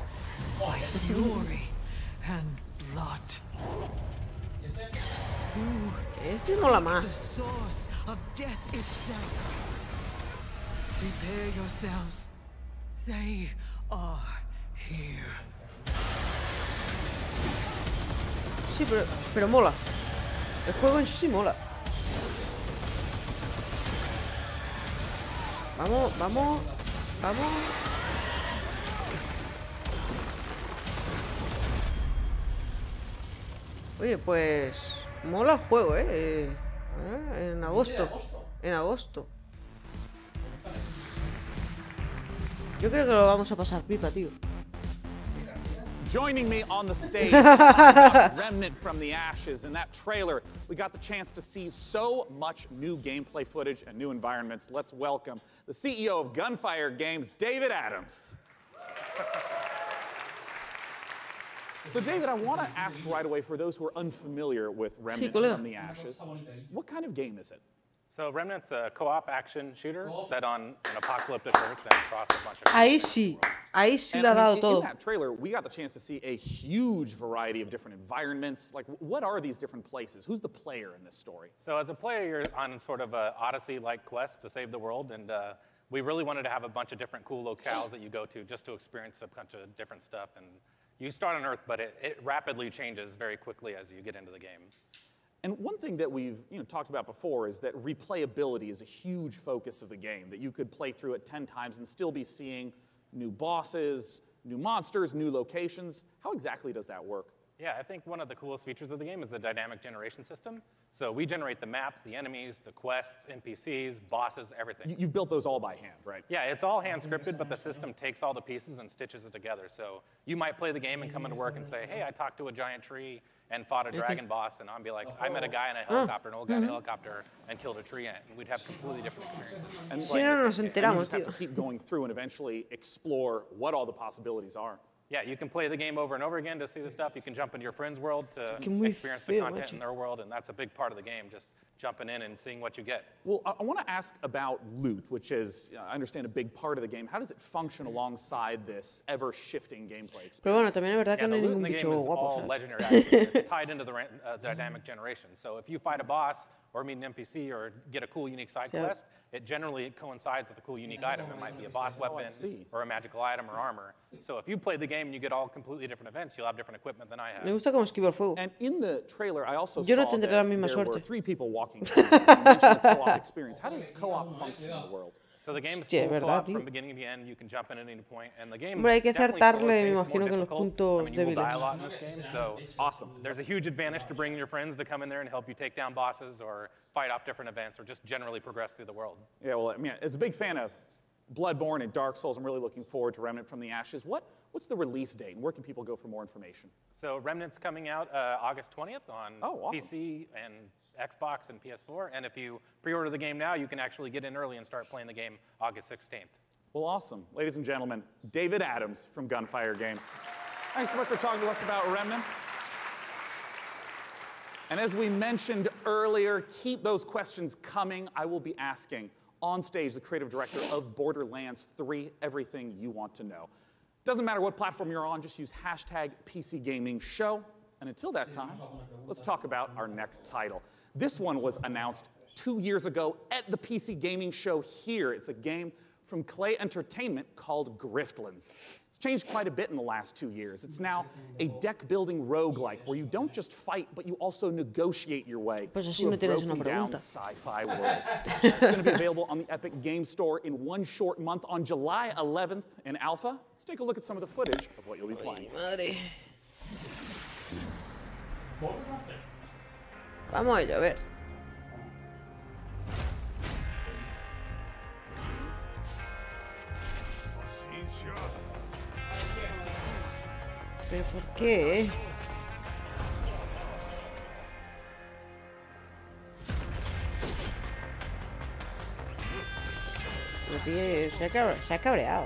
Este mola más. Sí, pero, pero mola. El juego en sí mola. Vamos, vamos, vamos. Oye, pues mola el juego, ¿eh? eh en agosto. En agosto. Yo creo que lo vamos a pasar pipa, tío. Joining me on the stage, Remnant from the Ashes. In that trailer, we got the chance to see so much new gameplay footage and new environments. Let's welcome the C E O of Gunfire Games, David Adams. So, David, I want to ask right away, for those who are unfamiliar with Remnant from the Ashes, what kind of game is it? So Remnant's a co-op action shooter set on an apocalyptic Earth and across a bunch of... Ahí sí, ahí sí le ha dado todo. In that trailer, we got the chance to see a huge variety of different environments. Like, what are these different places? Who's the player in this story? So as a player, you're on sort of a Odyssey-like quest to save the world, and uh, we really wanted to have a bunch of different cool locales that you go to just to experience a bunch of different stuff. And you start on Earth, but it, it rapidly changes very quickly as you get into the game. And one thing that we've you know, talked about before is that replayability is a huge focus of the game, that you could play through it ten times and still be seeing new bosses, new monsters, new locations. How exactly does that work? Yeah, I think one of the coolest features of the game is the dynamic generation system. So we generate the maps, the enemies, the quests, N P Cs, bosses, everything. You, you've built those all by hand, right? Yeah, it's all hand scripted, but the system takes all the pieces and stitches it together. So you might play the game and come into work and say, hey, I talked to a giant tree and fought a dragon boss, and I'll be like, I met a guy in a helicopter, an old guy in a helicopter, and killed a tree ant. And we'd have completely different experiences. And, Si no nos and you enteramos, just have tío. to keep going through and eventually explore what all the possibilities are. Yeah, you can play the game over and over again to see the stuff. You can jump into your friend's world to Que muy experience the feo, content macho. in their world, and that's a big part of the game, just jumping in and seeing what you get. Well, I, I want to ask about loot, which is, uh, I understand, a big part of the game. How does it function alongside this ever-shifting gameplay experience? Pero bueno, también es verdad que Yeah, no the hay loot in ningún the bicho game is guapo, all ¿sabes? legendary items. It's tied into the ran- uh, dynamic generation. So if you fight a boss or meet an N P C or get a cool, unique side Yeah. quest, it generally coincides with a cool, unique item. It might be a boss Oh, I weapon see. or a magical item or armor. So if you play the game and you get all completely different events, you'll have different equipment than I have. Me gusta cómo esquiva el fuego. And in the trailer, I also Yo no saw tendré that la misma there were suerte. three people walking through this. You mentioned the co-op experience. How does co-op function in the world? So the game is Hostia, full ¿verdad, co-op tío? from beginning to end. You can jump in at any point, and the game Hombre, hay is que definitely acertarle, me slower-paced, more imagino que en los difficult. puntos I mean, you will die a débiles. lot in this game, so awesome. There's a huge advantage to bringing your friends to come in there and help you take down bosses or fight off different events or just generally progress through the world. Yeah, well, I mean, as a big fan of Bloodborne and Dark Souls, I'm really looking forward to Remnant from the Ashes. What, what's the release date, and where can people go for more information? So Remnant's coming out uh, August twentieth on Oh, awesome. P C and Xbox and P S four, and if you pre-order the game now, you can actually get in early and start playing the game August sixteenth. Well, awesome. Ladies and gentlemen, David Adams from Gunfire Games. Thanks so much for talking to us about Remnant. And as we mentioned earlier, keep those questions coming. I will be asking on stage the creative director of Borderlands three everything you want to know. Doesn't matter what platform you're on, just use hashtag P C Gaming Show. And until that time, let's talk about our next title. This one was announced two years ago at the P C Gaming Show here. It's a game from Klei Entertainment called Griftlands. It's changed quite a bit in the last two years. It's now a deck-building roguelike where you don't just fight, but you also negotiate your way through a broken-down sci-fi world. It's going to be available on the Epic Game Store in one short month on July eleventh in alpha. Let's take a look at some of the footage of what you'll be playing. Vamos a ello, a ver. ¿Pero por qué? Se ha cabreado. Se ha cabreado.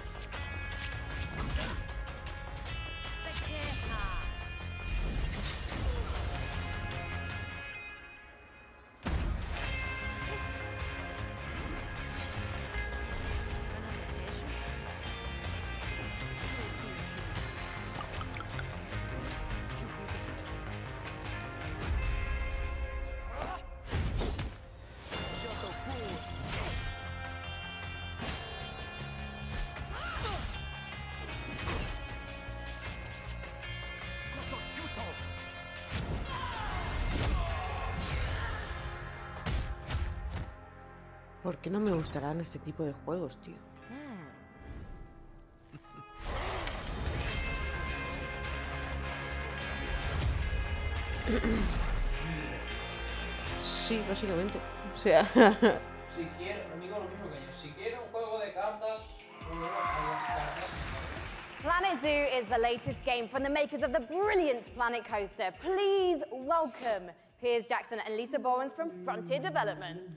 ¿Por qué no me gustarán este tipo de juegos, tío? Sí, básicamente. O sea... Si quiero, amigo, lo mismo que yo. Si quiero un juego de cartas, Planet Zoo is the latest game from the makers of the brilliant Planet Coaster. Please welcome Piers Jackson and Lisa Bowens from Frontier Developments.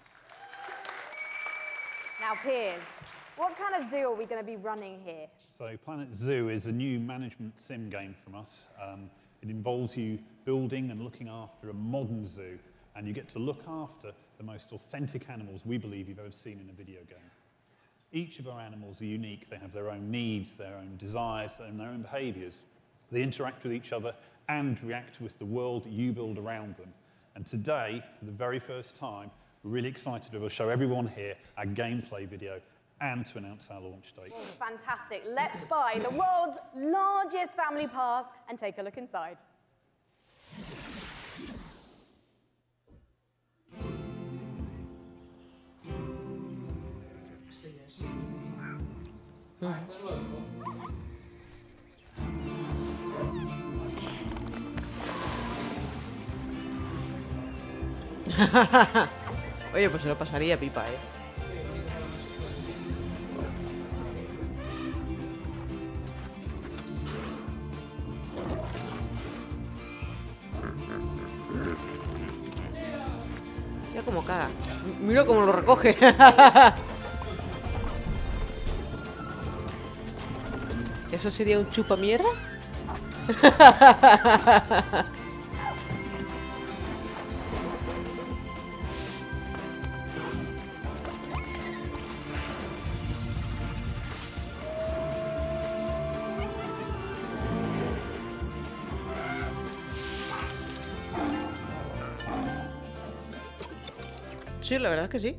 Now, Piers, what kind of zoo are we going to be running here? So Planet Zoo is a new management sim game from us. Um, it involves you building and looking after a modern zoo, and you get to look after the most authentic animals we believe you've ever seen in a video game. Each of our animals are unique. They have their own needs, their own desires, and their own behaviours. They interact with each other and react with the world that you build around them. And today, for the very first time, we're really excited to show everyone here our gameplay video and to announce our launch date. Oh, fantastic. Let's buy the world's largest family pass and take a look inside. Oye, pues se lo pasaría pipa, eh. Mira cómo caga. Mira cómo lo recoge. ¿Eso sería un chupamierda? Sí, la verdad es que sí.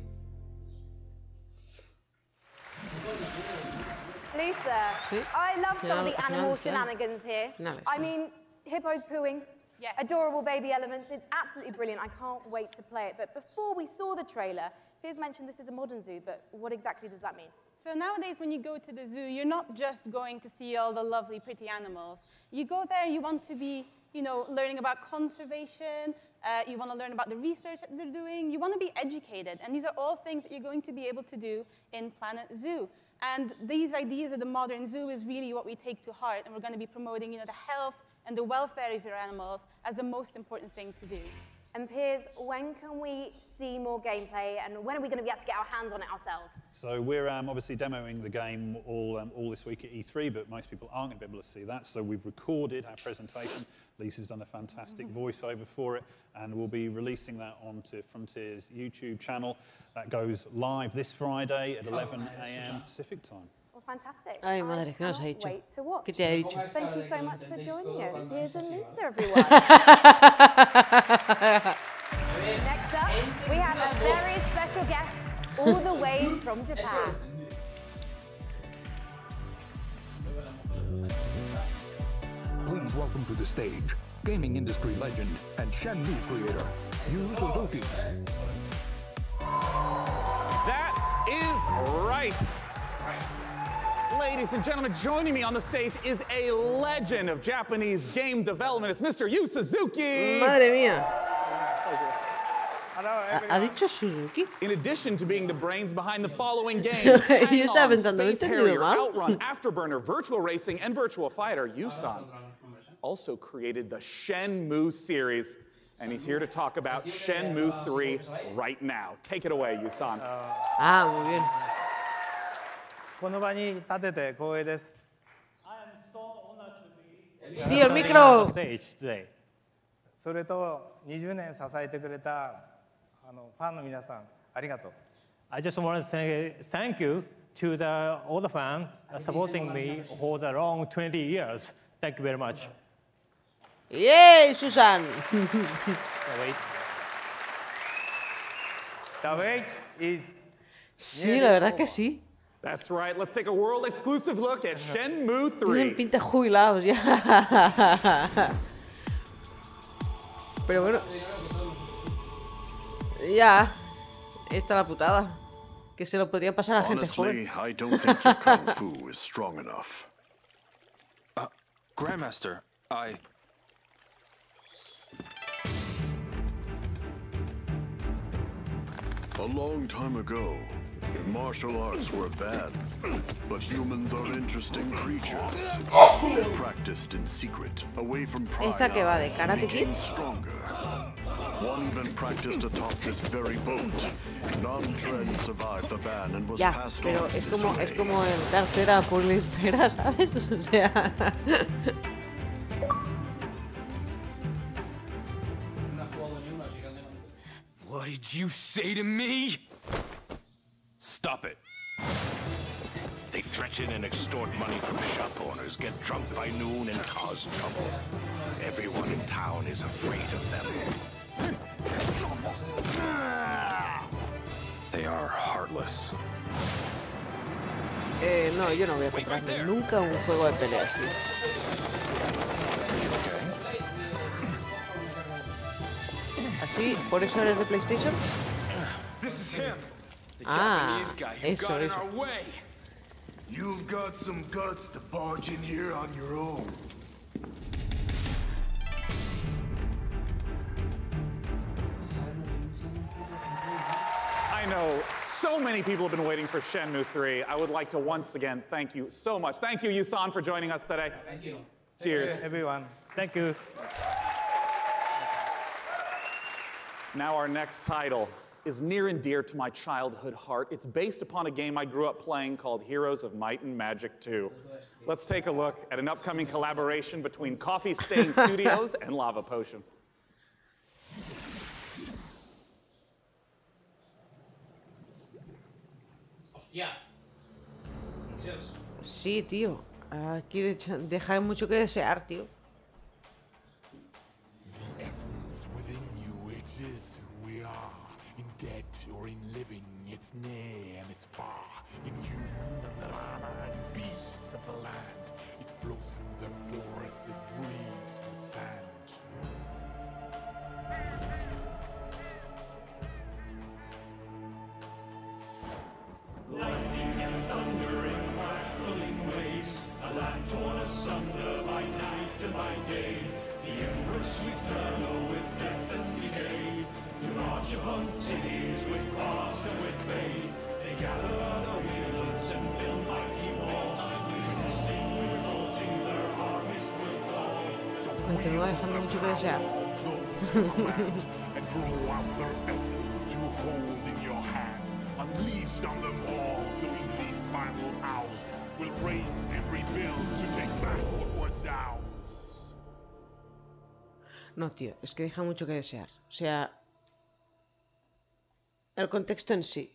Lisa, Sí. I love Sí, some of al the final animal es que- shenanigans here. Finales, I sí. mean, hippos pooing, adorable baby elements. It's absolutely brilliant. I can't wait to play it. But before we saw the trailer, Piers mentioned this is a modern zoo, but what exactly does that mean? So nowadays, when you go to the zoo, you're not just going to see all the lovely, pretty animals. You go there, you want to be, you know, learning about conservation. Uh, you want to learn about the research that they're doing. You want to be educated. And these are all things that you're going to be able to do in Planet Zoo. And these ideas of the modern zoo is really what we take to heart. And we're going to be promoting, you know, the health and the welfare of your animals as the most important thing to do. And Piers, when can we see more gameplay, and when are we going to be able to get our hands on it ourselves? So we're um, obviously demoing the game all, um, all this week at E three, but most people aren't going to be able to see that. So we've recorded our presentation. Lisa's done a fantastic voiceover for it, and we'll be releasing that onto Frontier's YouTube channel. That goes live this Friday at eleven A M Pacific time. Well, fantastic. Ay, madre, ¿qué nos ha dicho? Wait to watch. ¿Qué te ha dicho? Thank you so much for joining us. Piers and Lisa, everyone. Next up, we have a very special guest all the way from Japan. Please welcome to the stage gaming industry legend and Shenmue creator, Yu Suzuki. That is right. Ladies and gentlemen, joining me on the stage is a legend of Japanese game development. It's Mister Yu Suzuki. Madre mía. ¿Ha dicho Suzuki? In addition to being the brains behind the following games, Hang On, Space Harrier, Outrun, Afterburner, Virtual Racing, and Virtual Fighter, Yu-san also created the Shenmue series. And he's here to talk about Shenmue three right now. Take it away, Yu-san. Ah, muy bien. この場に立てて光栄です。 Tío, el micro. それとにじゅうねん支えてくれたあのファンの皆さんありがとう。I just want to say thank you to the all the fans supporting me for the long twenty years. Thank you very much. Yay, Susan. The wait. The wait is. Sí, la verdad que sí. That's right. Let's take a world exclusive look at Shenmue three. Tienen pinta jubilados ya. Pero bueno. Ya. Esta la putada. Que se lo podría pasar a gente joven. Honestly, I don't think your kung fu is strong enough. Uh, Grandmaster, I... A long time ago, martial arts were bad, but humans are interesting creatures. Practiced in secret, away from prying Esta que va de eyes, Karate Kid. became stronger. One even practiced atop this very boat. Non-Tren survived the ban and was Ya, passed pero on es this como, way. es como en tercera por listera, ¿sabes? O sea... What did you say to me? Stop it. They threaten and extort money from shop owners, get drunk by noon, and cause trouble. Everyone in town is afraid of them. They are heartless. Eh, no, yo no voy a comprar nunca un juego de peleas, tío. ¿Así? ¿Por eso eres de PlayStation? Ah, eso, eso. You've got some guts to barge in here on your own. I know so many people have been waiting for Shenmue three. I would like to once again thank you so much. Thank you, Yu-san, for joining us today. Thank you. Cheers. Thank you, everyone. Thank you. Now our next title is near and dear to my childhood heart. It's based upon a game I grew up playing called Heroes of Might and Magic two. Let's take a look at an upcoming collaboration between Coffee Stain Studios and Lava Potion. Sí, tío. Aquí de hecho, deja mucho que desear, tío. Essence within you, it is who we are. In dead or in living, it's near and it's far. In human and beasts of the land, it flows through the forests, it breathes the sand. Lightning and thunder and crackling waste, a land torn asunder by night and by day. The Empress eternal with death and decay, to march upon cities with frost and with fade. They gather the wheelers and build mighty walls, resisting, revolting, their armies will fall. Continúa dejando mucho que desear. Draw out their essence you hold in your hand. Unleashed on them all during these final hours. We'll raise every bill to take back what was ours. No, tío, es que deja mucho que desear. O sea, el contexto en sí.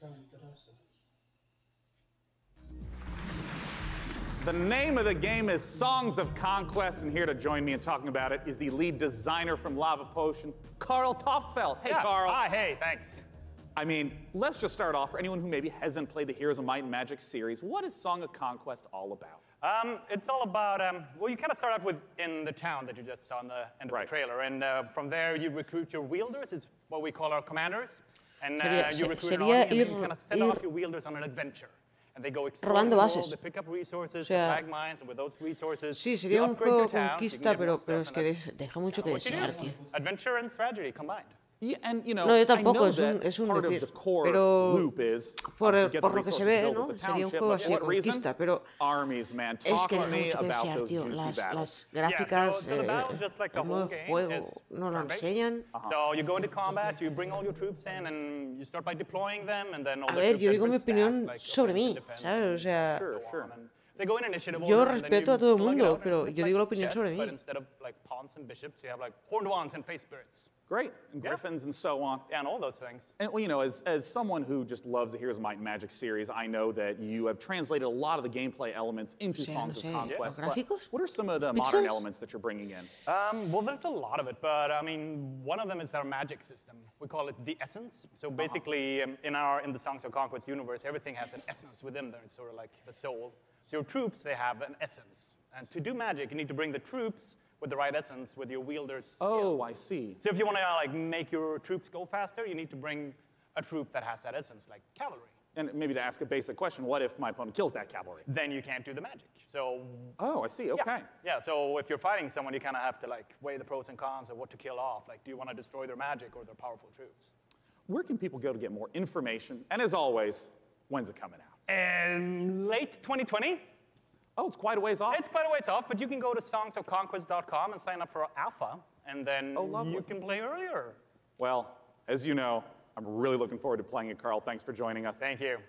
The name of the game is Songs of Conquest, and here to join me in talking about it is the lead designer from Lava Potion, Karl Toftfeld. Hey, yeah. Karl. Hi, hey, thanks. I mean, let's just start off for anyone who maybe hasn't played the Heroes of Might and Magic series. What is Song of Conquest all about? Um, it's all about, um, well, you kind of start out with in the town that you just saw in the end of right. the trailer, and uh, from there you recruit your wielders. It's what we call our commanders, and uh, Sería, you recruit an sería army, ir, and then you kind of send ir off your wielders on an adventure. And they go explore robando the world, bases. they pick up resources, O sea, frag mines, and with those resources, sí, sería you un upgrade juego your town, conquista, so pero, pero es que de- deja mucho que desear, tío. Adventure and strategy combined. Yeah, and you know, No, yo I tampoco, know es un, that es un part decir, of the core pero loop is por, obviously el, get por the lo que se resources ve, built ¿no? at the Sería un township, juego but así for de what reason? conquista, pero Armies, man. es Talk que to deja me mucho que about desear, those tío. juicy Las, battles. las gráficas, Yeah, so, so the battle, eh, just like the el modo whole de game, juego, is no lo turn-based. enseñan. So you go into combat, you bring all your troops in, and you start by deploying them, and then all A the ver, troops yo have digo mi different opinión stats, like sobre offense, mí, defense, ¿sabes? O sea, and so on. And they go in initiative yo order, and then respeto you a todo el slug it mundo, out, and pero it's yo like digo la opinión chess, sobre mí. But instead of like pawns and bishops, you have like horned wands and face spirits. Great, and griffins and so on. Yeah, and all those things. And well, you know, as, as someone who just loves the Heroes of Might and Magic series, I know that you have translated a lot of the gameplay elements into Sí, Songs no of sé, Conquest. ¿los But gráficos? what are some of the Pixels? modern elements that you're bringing in? Um, well, there's a lot of it, but I mean, one of them is our magic system. We call it the essence. So basically, um, in our in the Songs of Conquest universe, everything has an essence within there. It's sort of like the soul. So your troops, they have an essence, and to do magic, you need to bring the troops with the right essence, with your wielders. Oh, I see. So if you want to like make your troops go faster, you need to bring a troop that has that essence, like cavalry. And maybe to ask a basic question, what if my opponent kills that cavalry? Then you can't do the magic. So. Oh, I see. Okay. Yeah. yeah. So if you're fighting someone, you kind of have to like weigh the pros and cons of what to kill off. Like, do you want to destroy their magic or their powerful troops? Where can people go to get more information? And as always, when's it coming out? And late twenty twenty. Oh, it's quite a ways off. It's quite a ways off, but you can go to songs of conquest dot com and sign up for alpha, and then Oh, you can play earlier. Well, as you know, I'm really looking forward to playing it, Karl. Thanks for joining us. Thank you.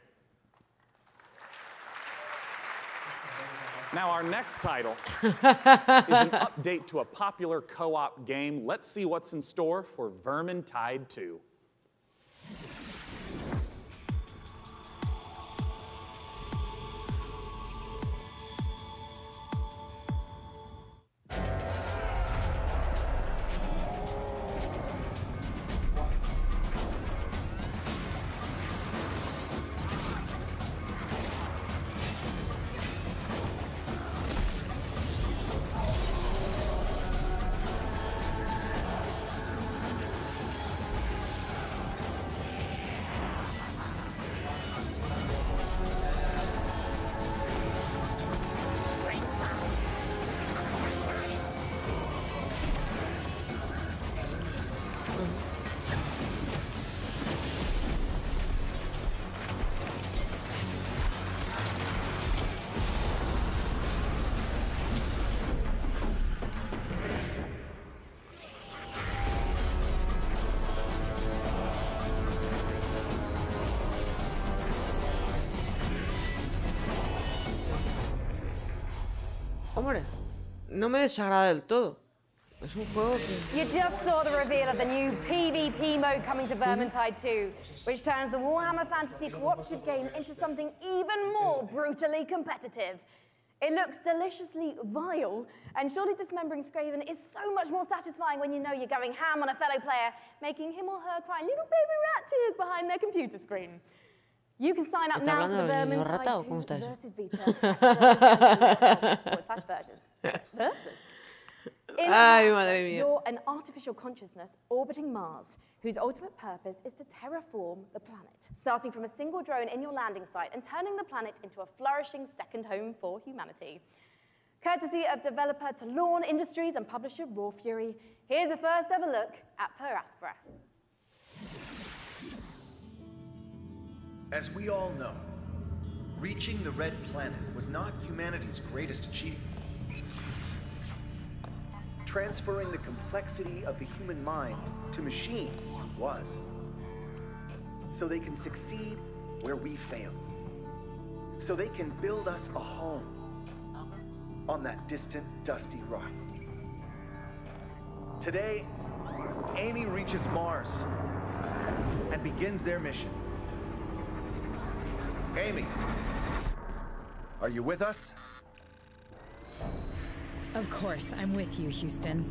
Now, our next title is an update to a popular co-op game. Let's see what's in store for Vermintide two. Hombre, no me desagrada del todo. Es un juego que... You just saw the reveal of the new PvP mode coming to Vermintide two, which turns the Warhammer Fantasy cooperative game into something even more brutally competitive. It looks deliciously vile, and surely dismembering Skaven is so much more satisfying when you know you're going ham on a fellow player, making him or her cry little baby rat tears behind their computer screen. You can sign up now for the Vermintide two versus beta at forward slash version. Versus. In Ay, madre mía. You're an artificial consciousness orbiting Mars, whose ultimate purpose is to terraform the planet, starting from a single drone in your landing site and turning the planet into a flourishing second home for humanity. Courtesy of developer Talon Industries and publisher Raw Fury, here's a first ever look at Per Aspera. As we all know, reaching the Red Planet was not humanity's greatest achievement. transferring the complexity of the human mind to machines was. So they can succeed where we fail. So they can build us a home on that distant, dusty rock. Today, Amy reaches Mars and begins their mission. Amy, are you with us? Of course, I'm with you, Houston.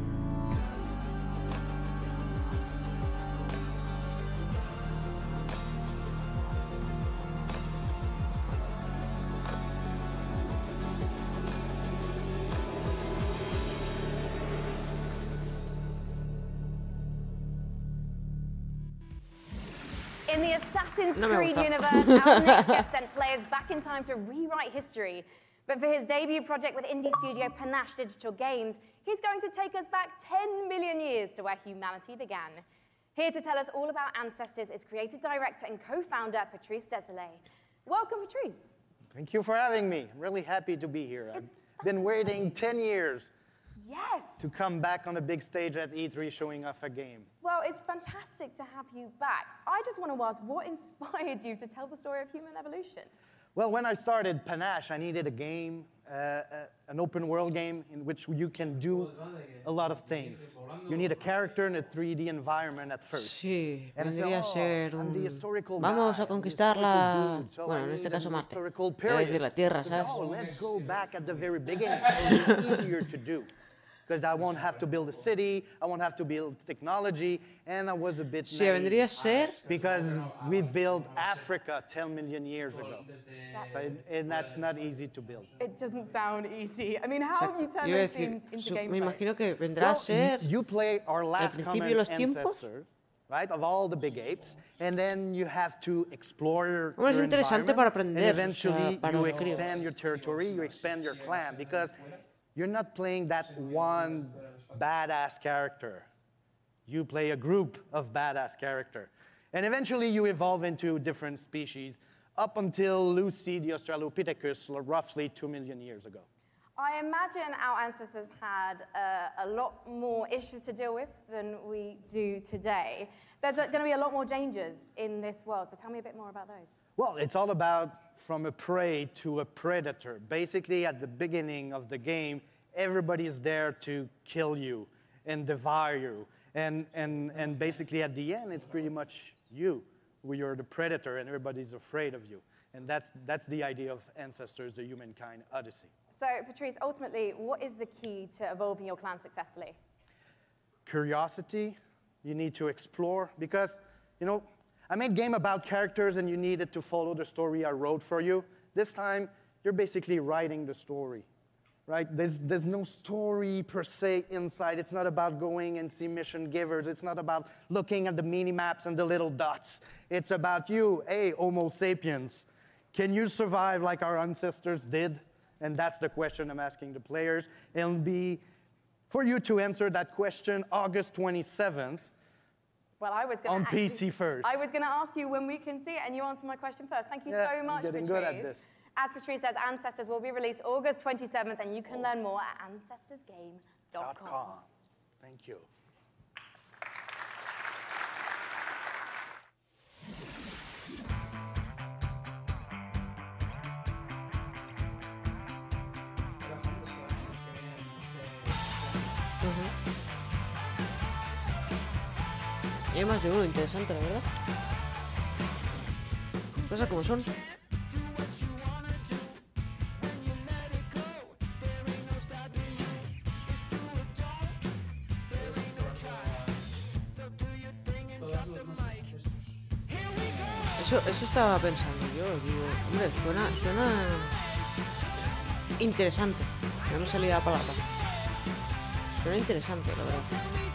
In the Assassin's No me Creed gusta. universe, our next guest sent players back in time to rewrite history. But for his debut project with indie studio Panache Digital Games, he's going to take us back ten million years to where humanity began. Here to tell us all about Ancestors is creative director and co-founder Patrice Désilets. Welcome, Patrice. Thank you for having me. I'm really happy to be here. I've been waiting ten years Yes. to come back on a big stage at E three showing off a game. Well, it's fantastic to have you back. I just want to ask, what inspired you to tell the story of human evolution? Well, when I started Panache, I needed a game, uh, uh, an open world game in which you can do a lot of things. You need a character in a three D environment at first. Sí, And I said, vendría a "Oh, ser I'm the un... historical Vamos guy, a I'm the conquistar historical la... dude, so I Bueno, en este need caso an Marte. historical Es period." decir, la Tierra, I said, ¿sabes? "Oh, let's go back at the very beginning. It'll be easier to do. Because I won't have to build a city, I won't have to build technology, and I was a bit Sí, naive. vendría a ser... Because we built Africa ten million years ago. So, and that's not easy to build. It doesn't sound easy. I mean, how have you turned Yo iba a those decir, themes into su- me gameplay? imagino que vendrá a Well, ser... you, you play our last principio common de los tiempos. ancestor, right, of all the big apes, and then you have to explore your, Bueno, es your interesante environment, para and aprender, o eventually sea, para you el crío. expand your territory, you expand your clan, because you're not playing that one badass character. You play a group of badass character. And eventually you evolve into different species up until Lucy the Australopithecus roughly two million years ago. I imagine our ancestors had uh, a lot more issues to deal with than we do today. There's going to be a lot more dangers in this world, so tell me a bit more about those. Well, it's all about from a prey to a predator. Basically, at the beginning of the game, everybody's there to kill you and devour you. And, and, and basically, at the end, it's pretty much you who you're the predator, and everybody's afraid of you. And that's, that's the idea of Ancestors, the Humankind Odyssey. So, Patrice, ultimately, what is the key to evolving your clan successfully? Curiosity, you need to explore, because, you know, I made a game about characters and you needed to follow the story I wrote for you. This time, you're basically writing the story, right? There's, there's no story per se inside. It's not about going and see mission givers. It's not about looking at the mini-maps and the little dots. It's about you, hey, Homo sapiens. Can you survive like our ancestors did? And that's the question I'm asking the players. It'll be for you to answer that question August twenty-seventh. Well, I was going on to P C first. I was going to ask you when we can see it, and you answered my question first. Thank you Yeah, so much, getting Patrice. good at this. As Patrice says, Ancestors will be released August twenty-seventh, and you can learn more at ancestors game dot com. Thank you. Y hay más de uno interesante, la verdad. Cosas como son. Eso, eso estaba pensando yo, digo, hombre, suena, suena interesante. No me salía la palabra. Suena interesante, la verdad.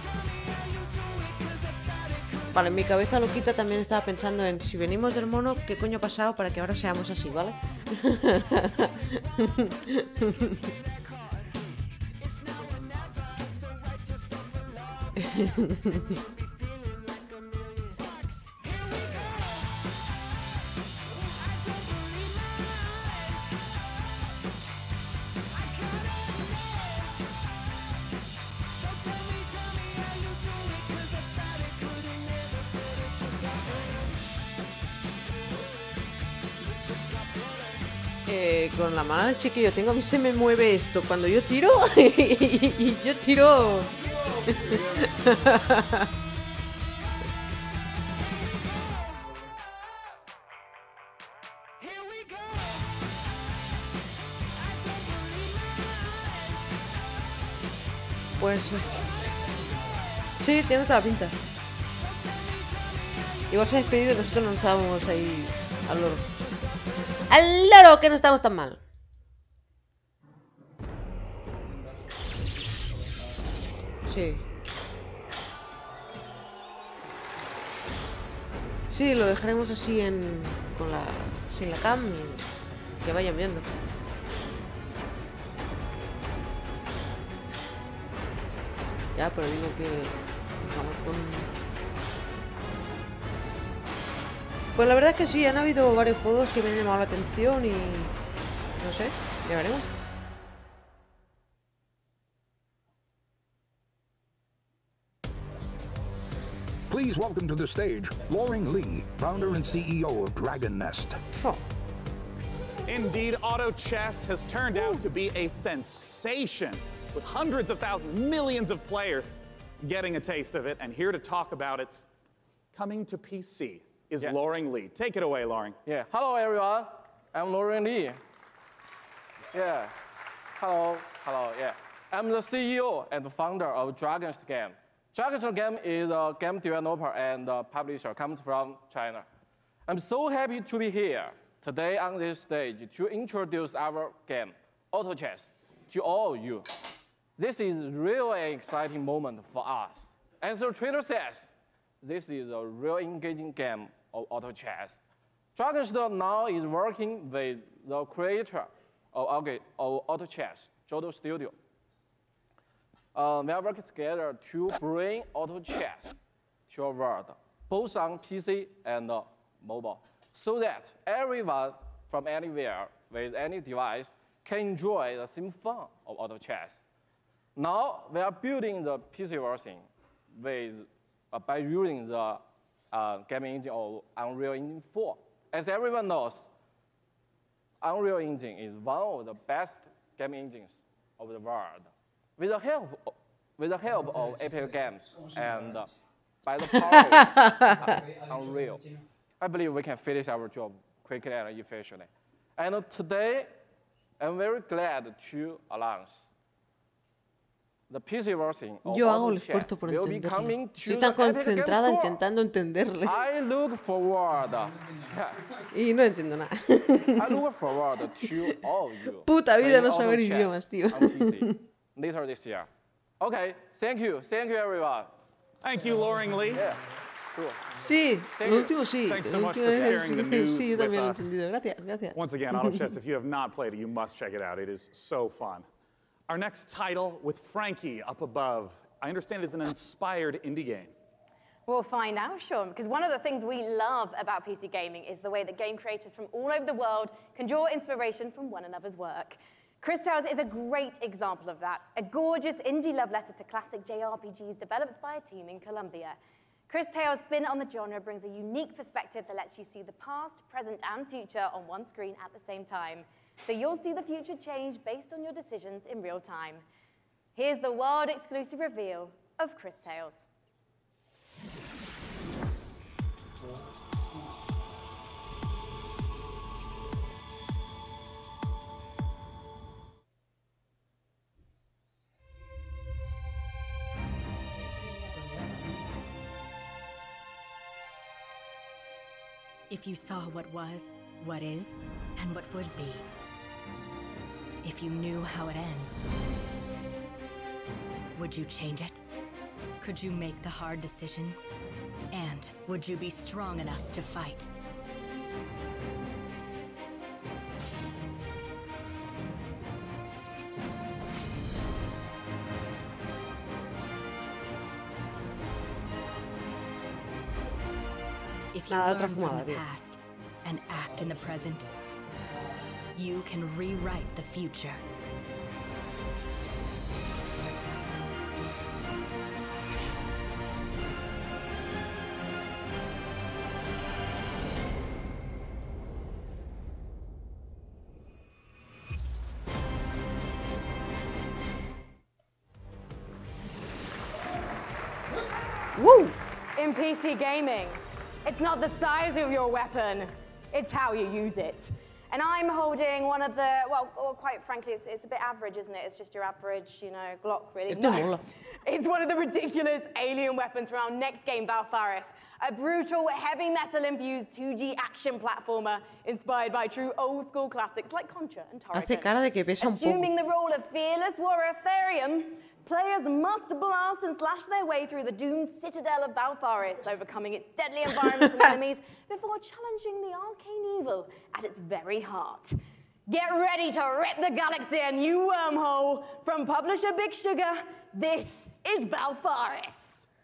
Vale, en mi cabeza loquita también estaba pensando en si venimos del mono, ¿qué coño ha pasado para que ahora seamos así, ¿vale? Eh, con la mano del chiquillo tengo, a mí se me mueve esto cuando yo tiro y, y, y yo tiro. Pues sí, tiene toda la pinta. Igual se ha despedido y nosotros no estábamos ahí al loro. ¡Al loro! Que no estamos tan mal. Sí. Sí, lo dejaremos así en con la sin la cam y que vayan viendo. Ya, pero digo que vamos con... Pues la verdad es que sí, han habido varios juegos que me han llamado la atención y... no sé, ya veremos. Please welcome to the stage, Loring Lee, founder and C E O of Dragon Nest. Oh. Indeed, Auto Chess has turned out to be a sensation, with hundreds of thousands, millions of players getting a taste of it. And here to talk about its coming to P C is yeah. Loring Lee. Take it away, Loring. Yeah. Hello, everyone. I'm Loring Lee. Yeah. Hello. Hello. Yeah. I'm the C E O and founder of Dragon Nest Game. Dragon Nest Game is a game developer and a publisher, comes from China. I'm so happy to be here today on this stage to introduce our game, Auto Chess, to all of you. This is really an exciting moment for us. As the trailer says, this is a real engaging game of auto chess. Dragon Nest now is working with the creator of, of Auto Chess, Jodo Studio. Uh, we are working together to bring auto chess to our world, both on P C and uh, mobile, so that everyone from anywhere with any device can enjoy the same fun of auto chess. Now we are building the P C version with, uh, by using the uh, gaming engine of Unreal Engine four. As everyone knows, Unreal Engine is one of the best gaming engines of the world. With the help, with the help of Epic Games and uh, by the power of Unreal, I believe we can finish our job quickly and efficiently. And uh, today, I'm very glad to announce the P C version of Yo hago Auto el esfuerzo Chess por will be entenderlo. coming to Estoy tan the Epic Games concentrada Store. intentando entenderle. I look forward. Y no entiendo nada. I look forward to all of you. Puta vida playing no Auto saber Chess idiomas, tío. on P C later this year. Okay, thank you. Thank you, everyone. Thank you, Loring Lee. Yeah, cool. Sí, Thank lo you. último sí. Thanks so Lo much último for es- sharing the news Sí, yo with también lo he us. entendido. Gracias, gracias. Once again, Auto Chess, if you have not played it, you must check it out. It is so fun. Our next title, with Frankie up above, I understand is an inspired indie game. We'll find out, Sean, because one of the things we love about P C gaming is the way that game creators from all over the world can draw inspiration from one another's work. Cris Tales is a great example of that, a gorgeous indie love letter to classic J R P Gs developed by a team in Colombia. Cris Tales' spin on the genre brings a unique perspective that lets you see the past, present, and future on one screen at the same time. So you'll see the future change based on your decisions in real time. Here's the world-exclusive reveal of Cris Tales. If you saw what was, what is, and what would be. If you knew how it ends, would you change it? Could you make the hard decisions? And would you be strong enough to fight? If you Nada, otra learn from fumada, the tío. past and act in the present, you can rewrite the future. Woo! In P C gaming, it's not the size of your weapon, it's how you use it. And I'm holding one of the, well, well quite frankly, it's, it's a bit average, isn't it? It's just your average, you know, Glock, really. No. It's one of the ridiculous alien weapons from our next game, Valfaris. A brutal, heavy metal-infused two G action platformer inspired by true old-school classics like Contra and Turrican. Hace cara de que pesa un poco. Assuming the role of fearless warrior Therion, players must blast and slash their way through the doomed citadel of Valfaris, overcoming its deadly environments and enemies before challenging the arcane evil at its very heart. Get ready to rip the galaxy a new wormhole. From publisher Big Sugar, this is Valfaris.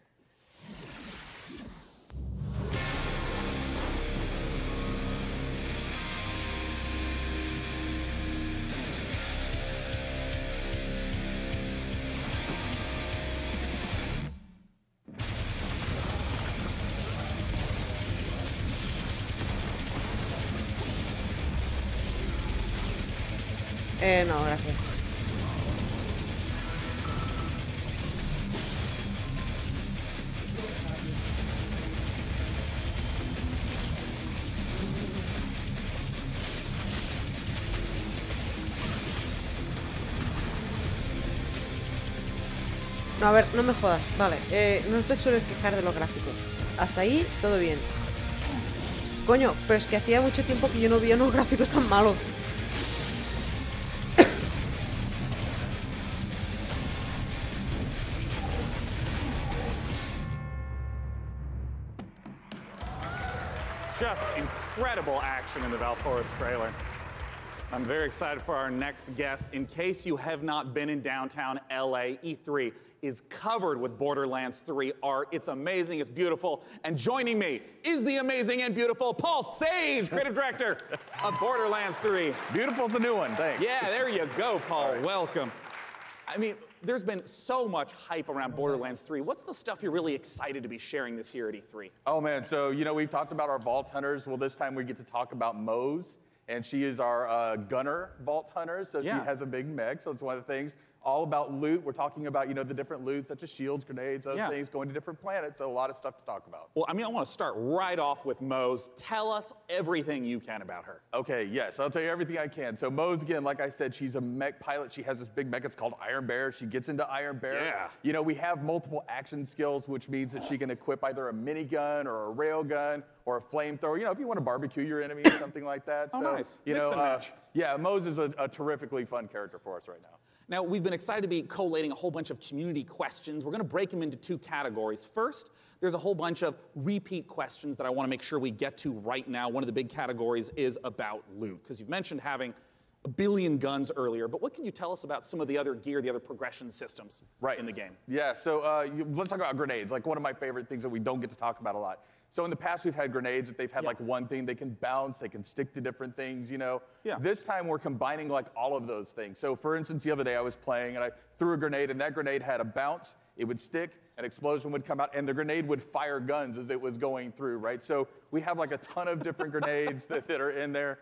Eh, no, gracias. No, a ver, no me jodas. Vale, eh, no te sueles quejar de los gráficos. Hasta ahí, todo bien. Coño, pero es que hacía mucho tiempo que yo no veía unos gráficos tan malos. Just incredible action in the Valfaris trailer. I'm very excited for our next guest. In case you have not been in downtown L A, E three is covered with Borderlands three art. It's amazing, it's beautiful. And joining me is the amazing and beautiful Paul Sage, creative director of Borderlands three. Beautiful's a new one, thanks. Yeah, there you go, Paul. Right. Welcome. I mean, there's been so much hype around Borderlands three. What's the stuff you're really excited to be sharing this year at E three? Oh man, so you know, we've talked about our Vault Hunters. Well, this time we get to talk about Moze, and she is our uh, gunner Vault Hunter, so Yeah. she has a big mech, so it's one of the things. All about loot. We're talking about, you know, the different loot, such as shields, grenades, those Yeah. things, going to different planets, so a lot of stuff to talk about. Well, I mean, I want to start right off with Moze. Tell us everything you can about her. Okay, yes, I'll tell you everything I can. So Moze, again, like I said, she's a mech pilot. She has this big mech, it's called Iron Bear. She gets into Iron Bear. Yeah. You know, we have multiple action skills, which means that she can equip either a minigun or a railgun or a flamethrower. You know, if you want to barbecue your enemy or something like that. Oh, so, nice. You Mix know, and uh, match. yeah, Moze is a, a terrifically fun character for us right now. Now, we've been excited to be collating a whole bunch of community questions. We're going to break them into two categories. First, there's a whole bunch of repeat questions that I want to make sure we get to right now. One of the big categories is about loot, because you've mentioned having a billion guns earlier, but what can you tell us about some of the other gear, the other progression systems right. in the game? Yeah, so uh, you, let's talk about grenades, like one of my favorite things that we don't get to talk about a lot. So in the past, we've had grenades that they've had Yeah. like one thing. They can bounce, they can stick to different things, you know. Yeah. This time, we're combining like all of those things. So for instance, the other day I was playing and I threw a grenade, and that grenade had a bounce, it would stick, an explosion would come out, and the grenade would fire guns as it was going through, right? So we have like a ton of different grenades that, that are in there.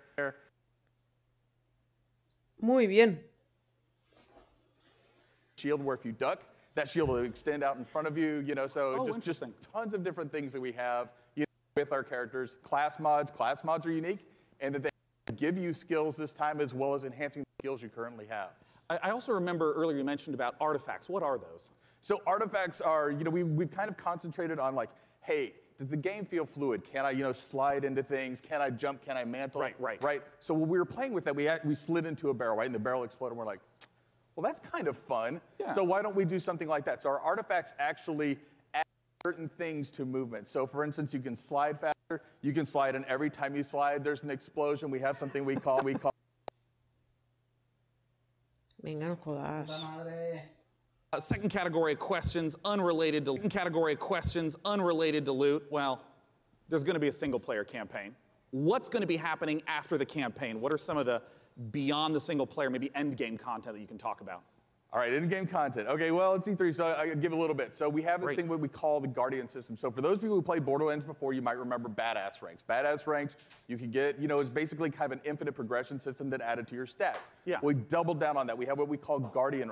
Muy bien. Shield where if you duck, that shield will extend out in front of you, you know, so Oh, just, just interesting. tons of different things that we have you know, with our characters. Class mods, class mods are unique, and that they give you skills this time as well as enhancing the skills you currently have. I, I also remember earlier you mentioned about artifacts. What are those? So artifacts are, you know, we, we've kind of concentrated on like, hey, does the game feel fluid? Can I, you know, slide into things? Can I jump? Can I mantle? Right, right. Right. So when we were playing with that, we, had, we slid into a barrel, right? And the barrel exploded, and we're like, well, that's kind of fun. Yeah. So why don't we do something like that? So our artifacts actually add certain things to movement. So for instance, you can slide faster. You can slide, and every time you slide, there's an explosion. We have something we call, we call. Venga, no jodas. Uh, second category of questions unrelated to second category of questions unrelated to loot. Well, there's going to be a single player campaign. What's going to be happening after the campaign? What are some of the beyond the single player, maybe end game content that you can talk about? All right, in-game content. Okay, well, it's E three, so I give a little bit. So we have this Great. thing what we call the Guardian system. So for those people who played Borderlands before, you might remember Badass Ranks. Badass Ranks, you can get, you know, is basically kind of an infinite progression system that added to your stats. Yeah. We doubled down on that. We have what we call Guardian Rank.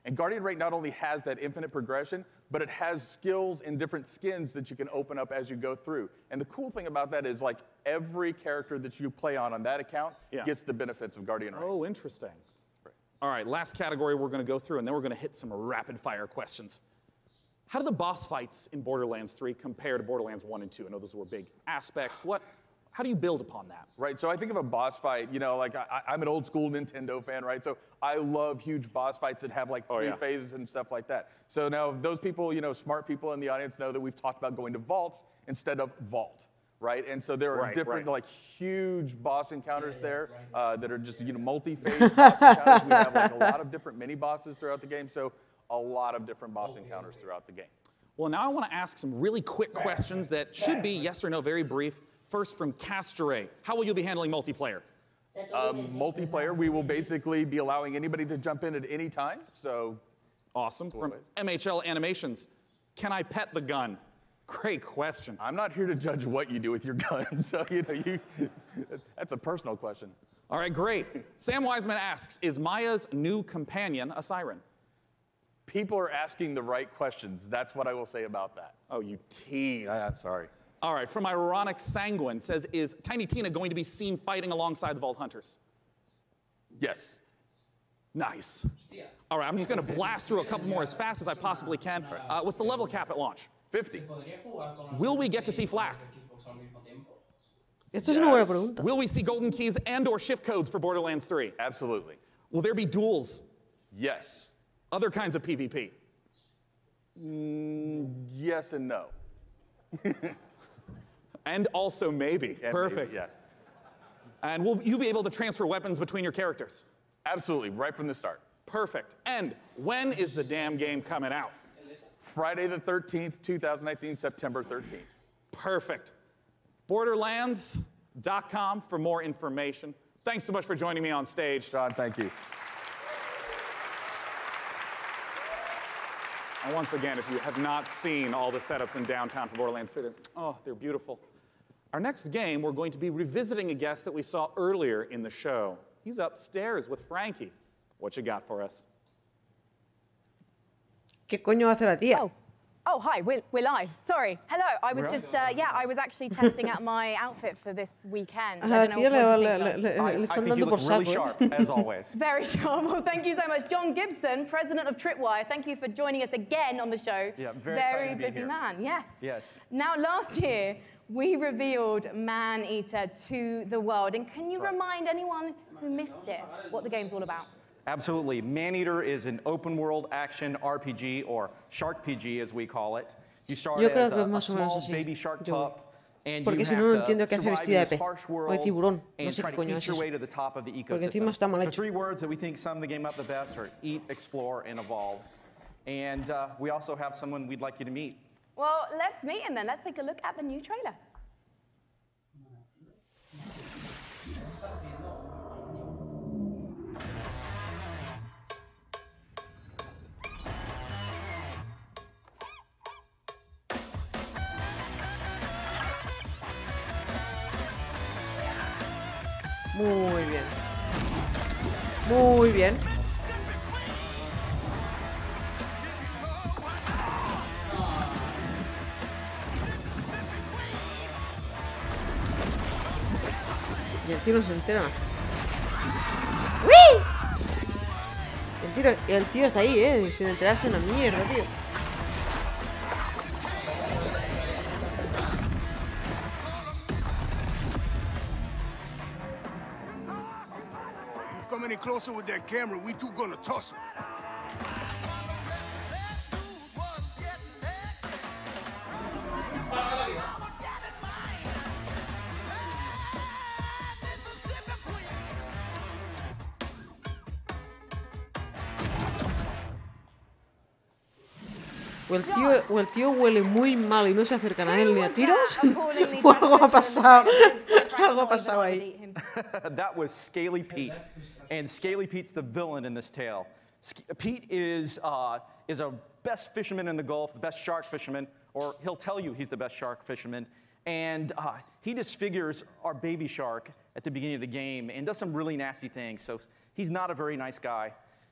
And Guardian Rate not only has that infinite progression, but it has skills and different skins that you can open up as you go through. And the cool thing about that is like every character that you play on on that account Yeah. gets the benefits of Guardian Rate. Oh, interesting. All right, last category we're going to go through, and then we're going to hit some rapid-fire questions. How do the boss fights in Borderlands three compare to Borderlands one and two? I know those were big aspects. What, how do you build upon that? Right, so I think of a boss fight, you know, like I, I'm an old school Nintendo fan, right? So I love huge boss fights that have like three Oh, yeah. phases and stuff like that. So now those people, you know, smart people in the audience know that we've talked about going to vaults instead of vault. Right, and so there are Right, different, right. like, huge boss encounters there uh, that are just, you know, multi-phase boss encounters. We have like a lot of different mini bosses throughout the game, so a lot of different boss encounters throughout the game. Well, now I want to ask some really quick questions that should be yes or no, very brief. First, from Castoray, how will you be handling multiplayer? Um, multiplayer, we will basically be allowing anybody to jump in at any time. So, awesome. From M H L Animations, can I pet the gun? Great question. I'm not here to judge what you do with your gun, so you know you. That's a personal question. All right, great. Sam Wiseman asks, is Maya's new companion a siren? People are asking the right questions. That's what I will say about that. Oh, you tease. Yeah, sorry. All right, from Ironic Sanguine says, is Tiny Tina going to be seen fighting alongside the Vault Hunters? Yes. Nice. All right, I'm just going to blast through a couple more as fast as I possibly can. Uh, what's the level cap at launch? fifty. Will we get to see Flak? Esto es una buena pregunta. Will we see golden keys and or shift codes for Borderlands three? Absolutely. Will there be duels? Yes. Other kinds of PvP? Mm, yes and no. And also maybe. Yeah, Perfect. maybe, yeah. And will you be able to transfer weapons between your characters? Absolutely, right from the start. Perfect. And when is the damn game coming out? Friday the thirteenth, two thousand nineteen, September thirteenth. Perfect. Borderlands dot com for more information. Thanks so much for joining me on stage. Sean, thank you. And once again, if you have not seen all the setups in downtown for Borderlands three, they're, oh, they're beautiful. Our next game, we're going to be revisiting a guest that we saw earlier in the show. He's upstairs with Frankie. What you got for us? ¿Qué coño hace la tía? Oh, oh hi, we're, we're live. Sorry. Hello, I was just, uh, yeah, I was actually testing out my outfit for this weekend. A I la don't know, tía what do you le, think, le, John? le, le, le están dando por saco. ¿eh? as always. Very sharp. Well, thank you so much. John Gibson, president of Tripwire, thank you for joining us again on the show. Yeah, very excited to be busy here. man, yes. Yes. Now, last year, we revealed Man-Eater to the world. And can you That's right. remind anyone who missed it what the game's all about? Absolutely. Man-Eater is an open-world action R P G, or Shark P G as we call it. You start Yo creo as que a, es a más o menos small así. baby shark Yo- pup, and Porque you si have no, no to entiendo qué hace survive vestida in this de pez harsh o de world tiburón. No and sé try qué to coño eat es your eso. way to the top of the Porque encima ecosystem. está mal The hecho. three words that we think sum the game up the best are eat, explore, and evolve. And uh, we also have someone we'd like you to meet. Well, let's meet him then. Let's take a look at the new trailer. Muy bien. Muy bien. Y el tío no se entera. ¡Uy! El tío, el tío está ahí, eh, sin enterarse una mierda, tío. Come any closer with that camera, we two gonna tussle. O el, tío, o el tío huele muy mal y no se acercan a él ni a tiros. O algo ha pasado. Algo ha pasado ahí. That was Scaly Pete. And Scaly Pete's the villain in this tale. Sk- Pete is, uh, is a best fisherman in the Gulf, the best shark fisherman, or he'll tell you he's the best shark fisherman. And uh, he disfigures our baby shark at the beginning of the game and does some really nasty things. So he's not a very nice guy.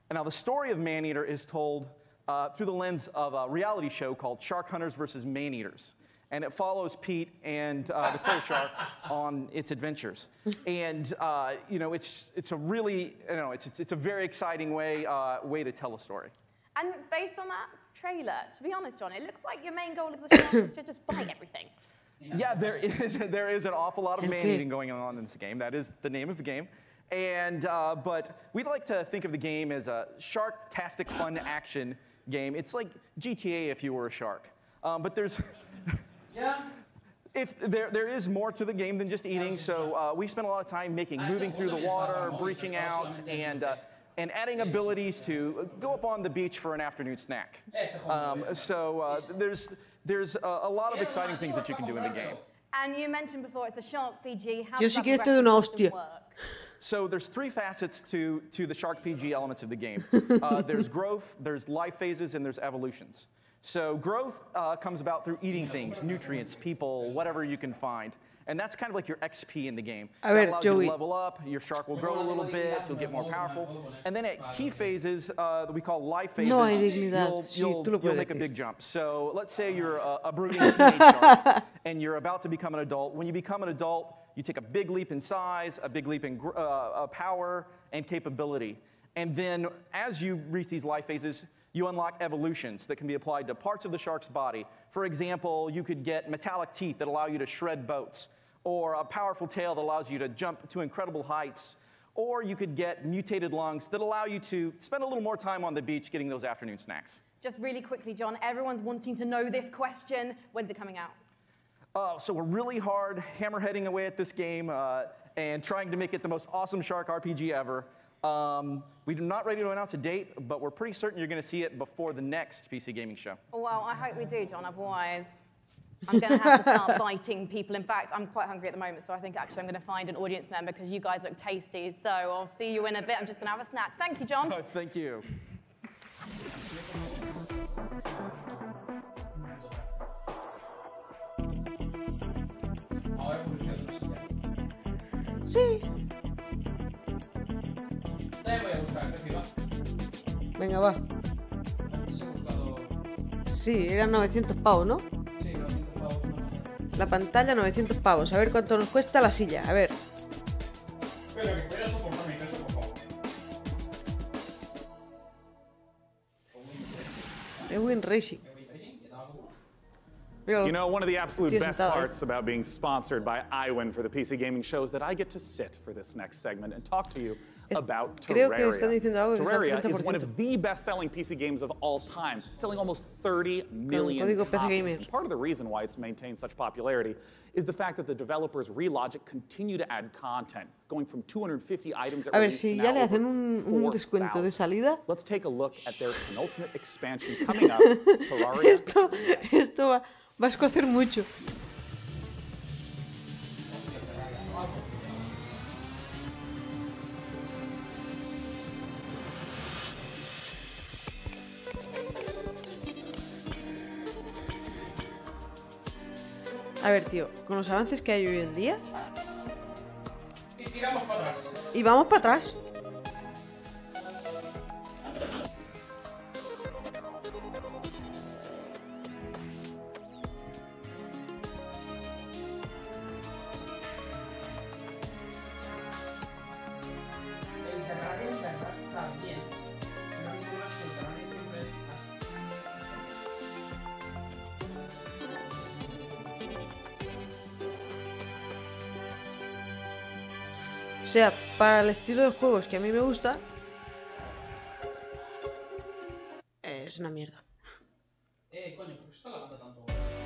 And now the story of Maneater is told uh, through the lens of a reality show called Shark Hunters versus Maneaters. And it follows Pete and uh, the killer shark on its adventures. And uh, you know, it's it's a really, you know, it's it's, it's a very exciting way uh, way to tell a story. And based on that trailer, to be honest, John, it looks like your main goal of the shark is to just bite everything. Yeah, there is there is an awful lot of man-eating going on in this game. That is the name of the game. And uh, but we'd like to think of the game as a shark-tastic fun action game. It's like G T A if you were a shark. Um, but there's yeah. If there there is more to the game than just eating. So uh, we spent a lot of time making, moving through the water, breaching out, and uh, and adding abilities to go up on the beach for an afternoon snack. Um, so uh, there's there's a, a lot of exciting things that you can do in the game. And you mentioned before it's a shark P G. How Yo does sí that que esto de una progression hostia. system work? So there's three facets to, to the Shark P G elements of the game. Uh, there's growth, there's life phases, and there's evolutions. So growth uh, comes about through eating things, nutrients, people, whatever you can find. And that's kind of like your X P in the game. A That ver, allows Joey. you to level up, your shark will grow a little bit, you'll get more powerful. And then at key phases uh, that we call life phases, No hay dignidad. you'll, Sí, you'll, tú lo you'll puedes make a decir. big jump. So let's say you're a, a brooding teenage shark and you're about to become an adult. When you become an adult, you take a big leap in size, a big leap in gr- uh, uh, power and capability. And then as you reach these life phases, you unlock evolutions that can be applied to parts of the shark's body. For example, you could get metallic teeth that allow you to shred boats, or a powerful tail that allows you to jump to incredible heights, or you could get mutated lungs that allow you to spend a little more time on the beach getting those afternoon snacks. Just really quickly, John, everyone's wanting to know this question. When's it coming out? Uh, so we're really hard hammerheading away at this game uh, and trying to make it the most awesome shark R P G ever. Um, we're not ready to announce a date, but we're pretty certain you're going to see it before the next P C gaming show. Well, I hope we do, John. Otherwise, I'm going to have to start biting people. In fact, I'm quite hungry at the moment, so I think actually I'm going to find an audience member because you guys look tasty. So I'll see you in a bit. I'm just going to have a snack. Thank you, John. Oh, thank you. Sí. Venga, va. Sí, eran novecientos pavos, ¿no? La pantalla, novecientos pavos. A ver cuánto nos cuesta la silla. A ver. Espera, que espera soportarme eso, por favor. Ewin Racing. You know, one of the absolute Tío best sentado, ¿eh? parts about being sponsored by iWin for the P C Gaming Show is that I get to sit for this next segment and talk to you about creo que están Terraria. diciendo algo que está al Terraria treinta is por one ciento. of the best-selling P C games of all time, selling almost thirty million código P C copies. Gamer. And part of the reason why it's maintained such popularity is the fact that the developers Relogic continue to add content, going from two hundred fifty items at A ver, release to si now ya le over hacen un, un descuento de salida. Let's take a look at their penultimate expansion coming up, Terraria. Esto, esto va, va a escocer mucho. A ver, tío, con los avances que hay hoy en día. Y tiramos para atrás. Y vamos para atrás. El Terraria en verdad está bien. No hay dudas que el Terraria siempre es así. O sea, para el estilo de juegos que a mí me gusta, es una mierda. Eh, coño, ¿por qué está lavando tanto?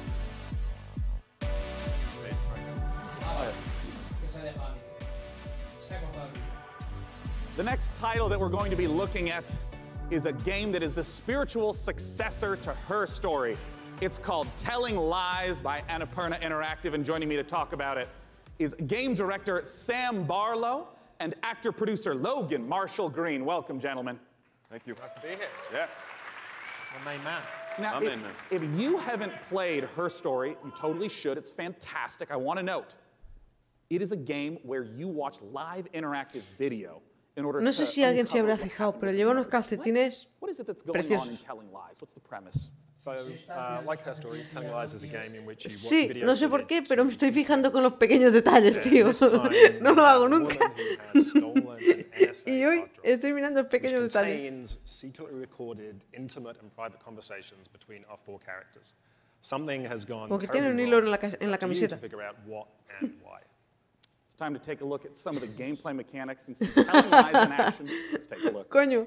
The next title that we're going to be looking at is a game that is the spiritual successor to Her Story. It's called Telling Lies by Annapurna Interactive, and joining me to talk about it is game director Sam Barlow and actor-producer Logan Marshall Green. Welcome, gentlemen. Thank you. Nice to be here. Yeah. My main man. Now, I'm if, in there. if you haven't played Her Story, you totally should. It's fantastic. I want to note, it is a game where you watch live interactive video in order No to sé si alguien se habrá uncover what fijado, happened pero within lleva the unos murder. calcetines What is it that's going on in preciosos. Telling Lies? What's the premise? So, uh, like her story, Telling Lies is a game in which you watch Sí, video no sé por footage qué, pero me to estoy fijando con los pequeños detalles, tío. this time, No lo hago nunca. has stolen an N S A Y hoy estoy mirando los which pequeños detalles. contains secretly recorded intimate and private conversations between our four characters. Something has gone Como que tiene un terribly hilo wrong. en la, ca- It's en la up to you camiseta. to figure out what and why. It's time to take a look at some of the gameplay mechanics and see Telling Lies in action. Let's take a look. Coño.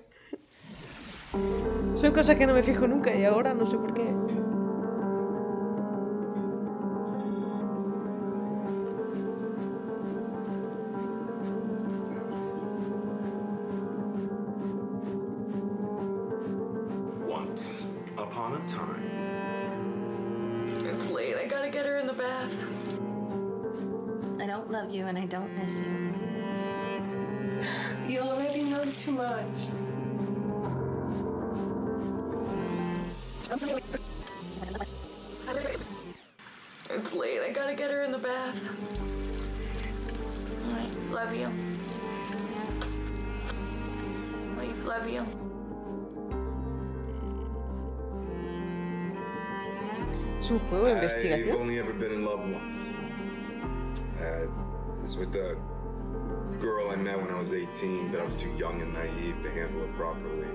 Son cosas que no me fijo nunca y ahora no sé por qué. Once upon a time. It's late. I gotta get her in the bath. I don't love you and I don't miss you. You already know too much. It's late. I gotta get her in the bath. All right. Love you. Love you. Es un juego de I've investigación. only ever been in love once. Uh, it was with a girl I met when I was eighteen, but I was too young and naive to handle it properly.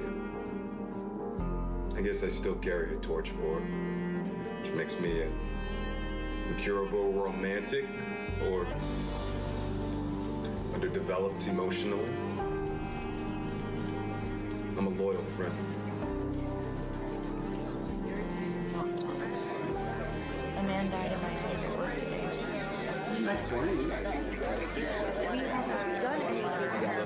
I guess I still carry a torch for her, which makes me an incurable romantic or underdeveloped emotionally. I'm a loyal friend. A man died in my place at work today. We haven't done anything.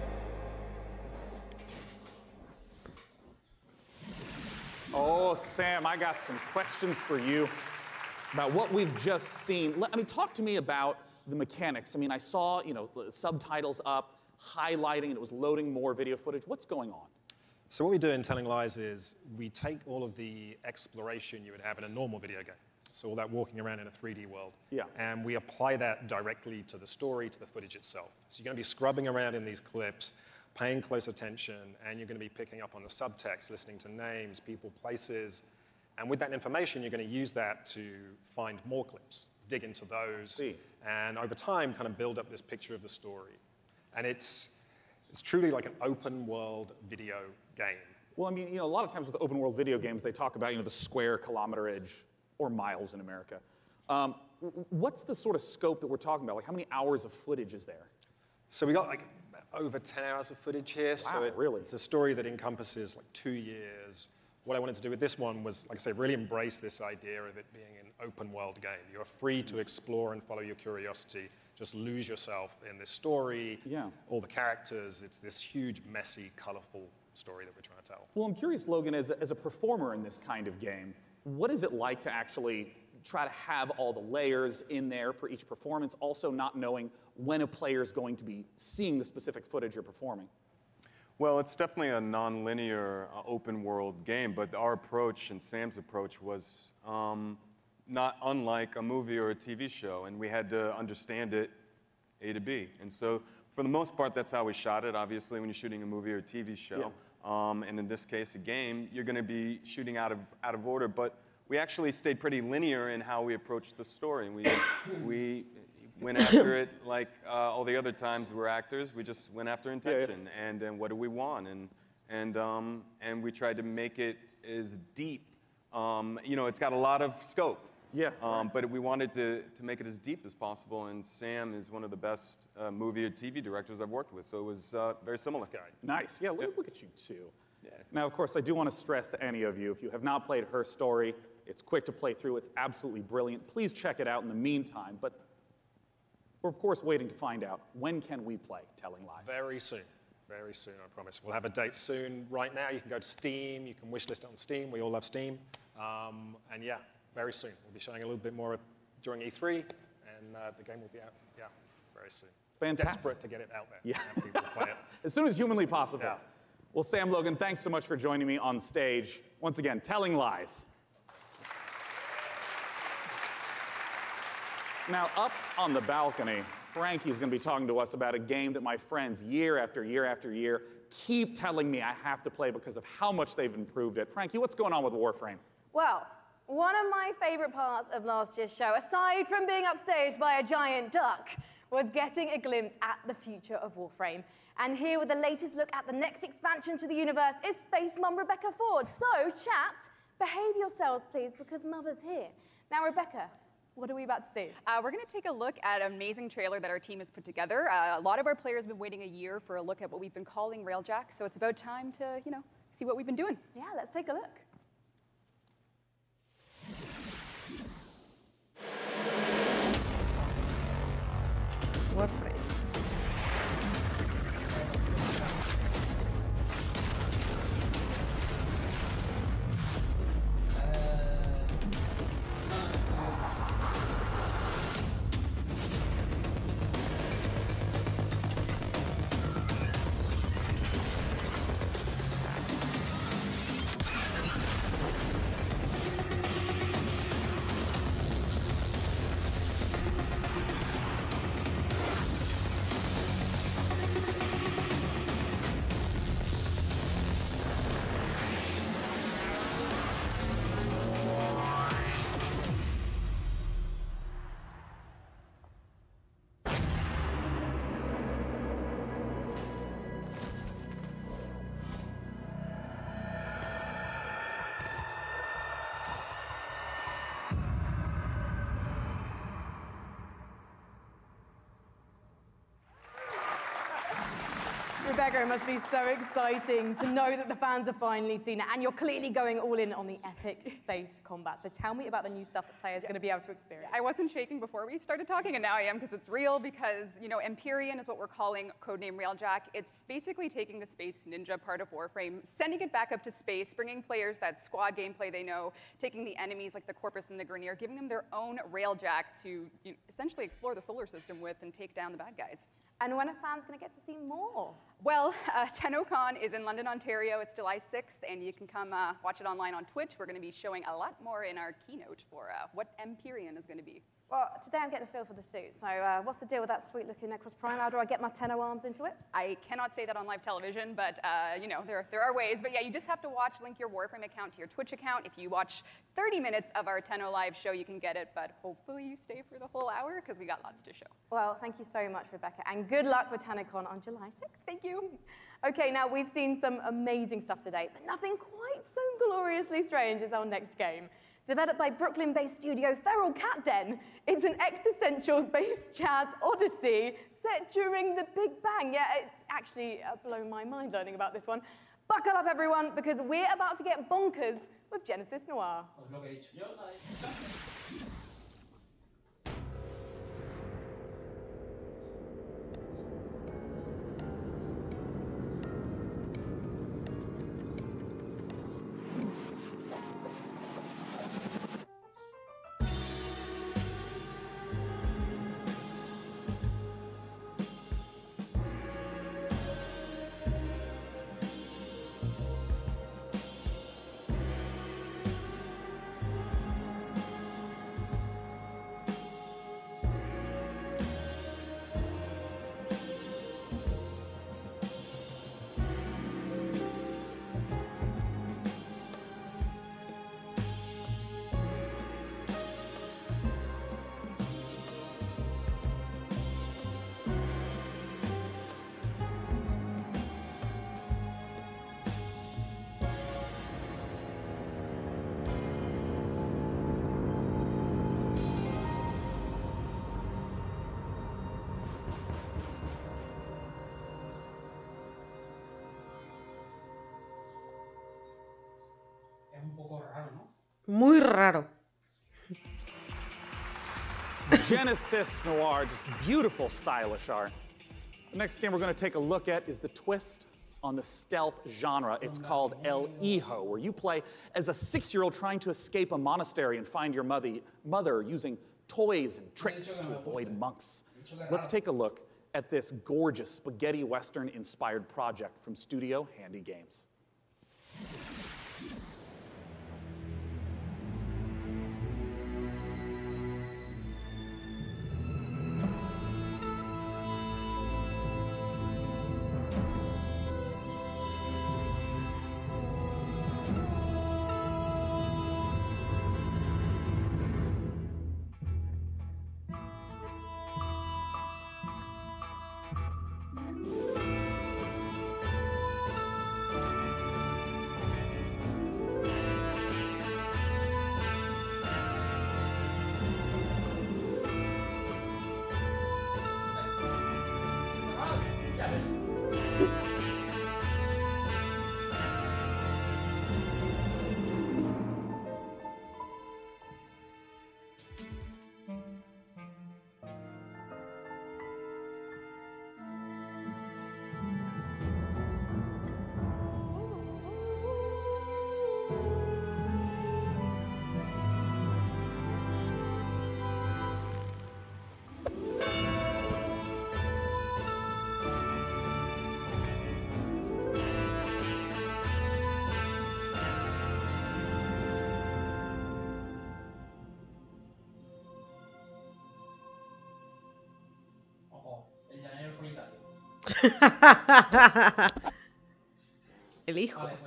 Oh, Sam, I got some questions for you about what we've just seen. Let- I mean, talk to me about the mechanics. I mean, I saw, you know, the subtitles up, highlighting, and it was loading more video footage. What's going on? So what we do in Telling Lies is we take all of the exploration you would have in a normal video game. So all that walking around in a three D world. Yeah. And we apply that directly to the story, to the footage itself. So you're going to be scrubbing around in these clips, paying close attention, and you're going to be picking up on the subtext, listening to names, people, places. And with that information, you're going to use that to find more clips, dig into those, See. and over time kind of build up this picture of the story. And it's, it's truly like an open world video game. Well, I mean, you know, a lot of times with open world video games, they talk about, you know, the square kilometerage or miles in America. Um, w- what's the sort of scope that we're talking about? Like, how many hours of footage is there? So we got like over ten hours of footage here. so Wow, it, really? It's a story that encompasses like two years. What I wanted to do with this one was, like I say, really embrace this idea of it being an open world game. You're free to explore and follow your curiosity. Just lose yourself in this story, Yeah. all the characters. It's this huge, messy, colorful story that we're trying to tell. Well, I'm curious, Logan, as a, as a performer in this kind of game, what is it like to actually try to have all the layers in there for each performance, also not knowing when a player is going to be seeing the specific footage you're performing? Well, it's definitely a non-linear uh, open world game, but our approach and Sam's approach was um, not unlike a movie or a T V show, and we had to understand it A to B. And so, for the most part, that's how we shot it. Obviously, when you're shooting a movie or a T V show, um, and in this case, a game, you're going to be shooting out of out of order. But we actually stayed pretty linear in how we approached the story. We we went after it like uh, all the other times we're actors. We just went after intention and and what do we want, and and um, and we tried to make it as deep. Um, you know, it's got a lot of scope. Yeah. Um, but we wanted to, to make it as deep as possible, and Sam is one of the best uh, movie or T V directors I've worked with, so it was uh, very similar. Nice. Yeah, look, look at you too. Now, of course, I do want to stress to any of you, if you have not played Her Story, it's quick to play through. It's absolutely brilliant. Please check it out in the meantime. But we're, of course, waiting to find out, when can we play Telling Lies? Very soon. Very soon, I promise. We'll have a date soon. Right now, you can go to Steam. You can wishlist it on Steam. We all love Steam. Um, and yeah, very soon. We'll be showing a little bit more during E three, and uh, the game will be out, yeah, very soon. Fantastic. Desperate to get it out there. Yeah. And people to play it. As soon as humanly possible. Well, Sam Logan, thanks so much for joining me on stage. Once again, Telling Lies. Now, up on the balcony, Frankie's going to be talking to us about a game that my friends, year after year after year, keep telling me I have to play because of how much they've improved it. Frankie, what's going on with Warframe? Well, one of my favorite parts of last year's show, aside from being upstaged by a giant duck, was getting a glimpse at the future of Warframe. And here with the latest look at the next expansion to the universe is Space Mum Rebecca Ford. So, chat, behave yourselves, please, because Mother's here. Now, Rebecca, what are we about to see? Uh, we're going to take a look at an amazing trailer that our team has put together. Uh, a lot of our players have been waiting a year for a look at what we've been calling Railjack, so it's about time to, you know, see what we've been doing. Yeah, let's take a look. Warframe. Rebecca, it must be so exciting to know that the fans have finally seen it, and you're clearly going all in on the epic space combat. So tell me about the new stuff that players are going to be able to experience. I wasn't shaking before we started talking, and now I am because it's real, because, you know, Empyrean is what we're calling codename Railjack. It's basically taking the Space Ninja part of Warframe, sending it back up to space, bringing players that squad gameplay they know, taking the enemies like the Corpus and the Grineer, giving them their own Railjack to, you know, essentially explore the solar system with and take down the bad guys. And when are fans going to get to see more? Well, uh, TennoCon is in London, Ontario. It's July sixth, and you can come uh, watch it online on Twitch. We're going to be showing a lot more in our keynote for uh, what Empyrean is going to be. Well, today I'm getting a feel for the suit. So uh, what's the deal with that sweet-looking Necros Prime? How do I get my Tenno arms into it? I cannot say that on live television, but uh, you know, there, there are ways. But yeah, you just have to watch, link your Warframe account to your Twitch account. If you watch thirty minutes of our Tenno live show, you can get it. But hopefully you stay for the whole hour, because we got lots to show. Well, thank you so much, Rebecca, and good luck with TennoCon on July sixth. Thank you. Okay, now we've seen some amazing stuff today, but nothing quite so gloriously strange as our next game. Developed by Brooklyn-based studio Feral Cat Den, it's an existential-based Chad's Odyssey set during the Big Bang. Yeah, it's actually uh, blown my mind learning about this one. Buckle up, everyone, because we're about to get bonkers with Genesis Noir. Muy raro. Genesis Noir, just beautiful, stylish art. The next game we're going to take a look at is the twist on the stealth genre. It's called El Hijo, where you play as a six-year-old trying to escape a monastery and find your mother, mother using toys and tricks to avoid monks. Let's take a look at this gorgeous spaghetti western-inspired project from Studio Handy Games. El hijo. El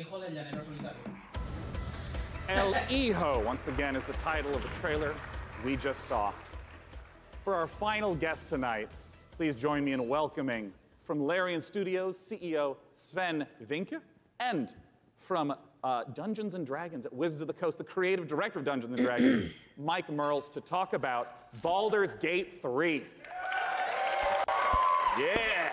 Hijo, once again, is the title of the trailer we just saw. For our final guest tonight, please join me in welcoming from Larian Studios C E O Sven Vinke, and from uh, Dungeons and Dragons at Wizards of the Coast, the creative director of Dungeons and Dragons, Mike Mearls, to talk about Baldur's Gate three. Yeah!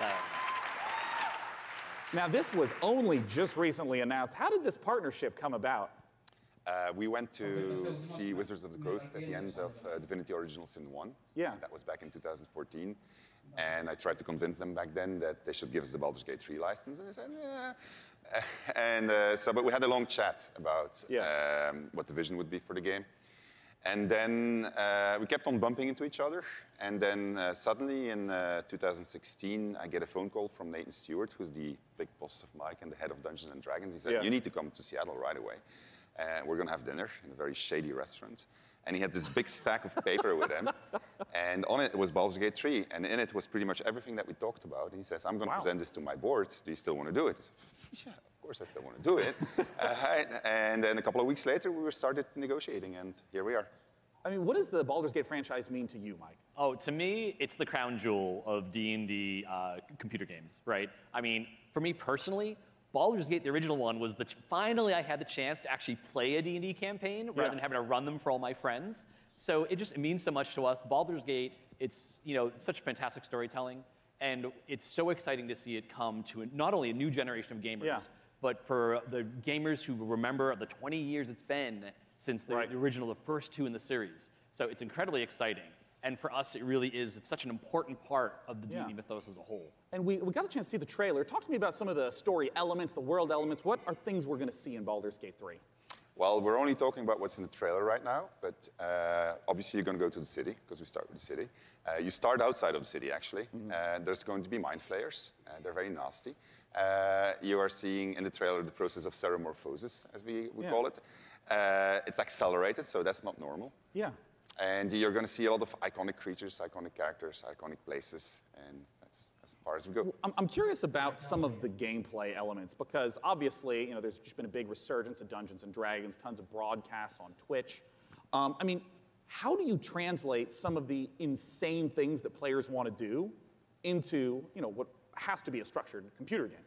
Now, this was only just recently announced. How did this partnership come about? Uh, we went to see Wizards of the Coast at the end of uh, Divinity Original Sin one. Yeah. That was back in two thousand fourteen. And I tried to convince them back then that they should give us the Baldur's Gate three license. And they said, yeah. And uh, so, but we had a long chat about yeah. um, what the vision would be for the game. And then uh, we kept on bumping into each other. And then uh, suddenly in uh, two thousand sixteen, I get a phone call from Nathan Stewart, who's the big boss of Mike and the head of Dungeons and Dragons. He said, Yeah. you need to come to Seattle right away. Uh, we're going to have dinner in a very shady restaurant. And he had this big stack of paper with him. And on it was Baldur's Gate three. And in it was pretty much everything that we talked about. And he says, I'm going to Wow. present this to my board. Do you still want to do it? I said, yeah, of course I still want to do it. uh, and then a couple of weeks later, we were started negotiating. And here we are. I mean, what does the Baldur's Gate franchise mean to you, Mike? Oh, to me, it's the crown jewel of D and D uh, computer games, right? I mean, for me personally, Baldur's Gate, the original one, was the ch- finally I had the chance to actually play a D and D campaign rather Yeah. than having to run them for all my friends. So it just it means so much to us. Baldur's Gate, it's you know such fantastic storytelling, and it's so exciting to see it come to a, not only a new generation of gamers, Yeah. but for the gamers who remember the twenty years it's been since the, Right. the original, the first two in the series. So it's incredibly exciting. And for us, it really is, it's such an important part of the D and D Yeah. mythos as a whole. And we, we got a chance to see the trailer. Talk to me about some of the story elements, the world elements. What are things we're going to see in Baldur's Gate three? Well, we're only talking about what's in the trailer right now, but uh, obviously you're going to go to the city, because we start with the city. Uh, you start outside of the city, actually. Mm-hmm. Uh, there's going to be mind flayers. Uh, they're very nasty. Uh, you are seeing in the trailer the process of ceremorphosis, as we would Yeah. call it. Uh, it's accelerated, so that's not normal. Yeah. And you're going to see a lot of iconic creatures, iconic characters, iconic places, and that's as far as we go. I'm, I'm curious about some of the gameplay elements, because obviously, you know, there's just been a big resurgence of Dungeons and Dragons, tons of broadcasts on Twitch. Um, I mean, how do you translate some of the insane things that players want to do into, you know, what has to be a structured computer game?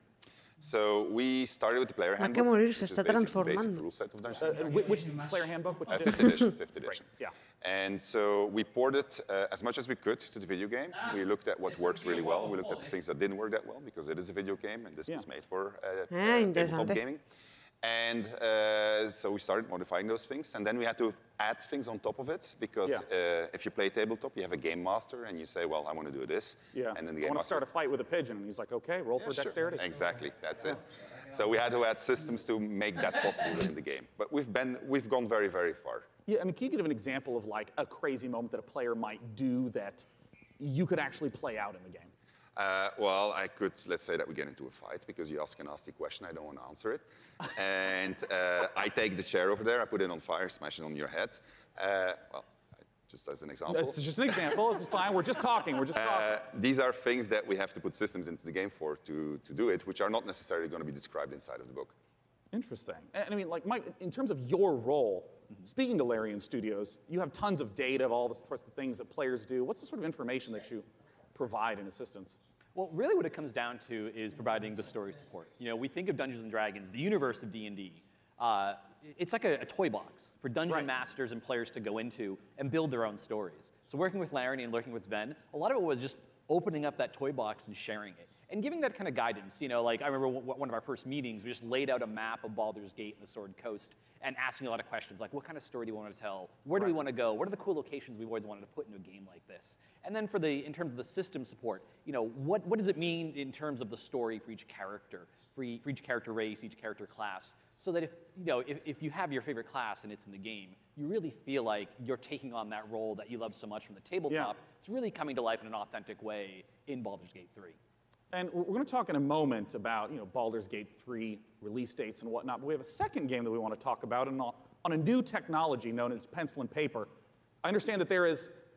So we started with the player Va que handbook, morir, which se is está basically the basic transformando. rule set of Dungeons Uh, and uh, Dragons. which player handbook? Which Uh, edition? fifth edition, fifth Great, edition. yeah. And so we ported uh, as much as we could to the video game. We looked at what worked really well. We looked at the things that didn't work that well, because it is a video game, and this Yeah. was made for uh, Ah, uh, tabletop interesante. gaming. And uh, so we started modifying those things, and then we had to add things on top of it, because Yeah. uh, if you play tabletop, you have a game master, and you say, well, I want to do this. Yeah. And then the I game want to master start a fight with a pigeon. And he's like, okay, roll for Yeah, sure. dexterity. Exactly, that's it. So we had to add systems to make that possible in the game. But we've been, we've gone very, very far. Yeah, I mean, can you give an example of like a crazy moment that a player might do that you could actually play out in the game? Uh, well, I could, let's say that we get into a fight because you ask a nasty question, I don't want to answer it. And uh, I take the chair over there, I put it on fire, smash it on your head. Uh, well, just as an example. It's just an example. This is fine. We're just talking. We're just talking. Uh, these are things that we have to put systems into the game for to, to do it, which are not necessarily going to be described inside of the book. Interesting. And I mean, like, Mike, in terms of your role, speaking to Larian Studios, you have tons of data of all the sorts of things that players do. What's the sort of information that you provide in assistance? Well, really what it comes down to is providing the story support. You know, we think of Dungeons and Dragons, the universe of D and D. Uh, it's like a, a toy box for dungeon Right. masters and players to go into and build their own stories. So working with Larry and working with Sven, a lot of it was just opening up that toy box and sharing it. And giving that kind of guidance. You know, like I remember w- one of our first meetings, we just laid out a map of Baldur's Gate and the Sword Coast and asking a lot of questions like, what kind of story do you want to tell? Where do we want to go? What are the cool locations we've always wanted to put into a game like this? And then for the, in terms of the system support, you know, what, what does it mean in terms of the story for each character, for, e- for each character race, each character class? So that if, you know, if, if you have your favorite class and it's in the game, you really feel like you're taking on that role that you love so much from the tabletop. It's really coming to life in an authentic way in Baldur's Gate three. And we're going to talk in a moment about, you know, Baldur's Gate three release dates and whatnot, but we have a second game that we want to talk about and on on a new technology known as pencil and paper. I understand that there is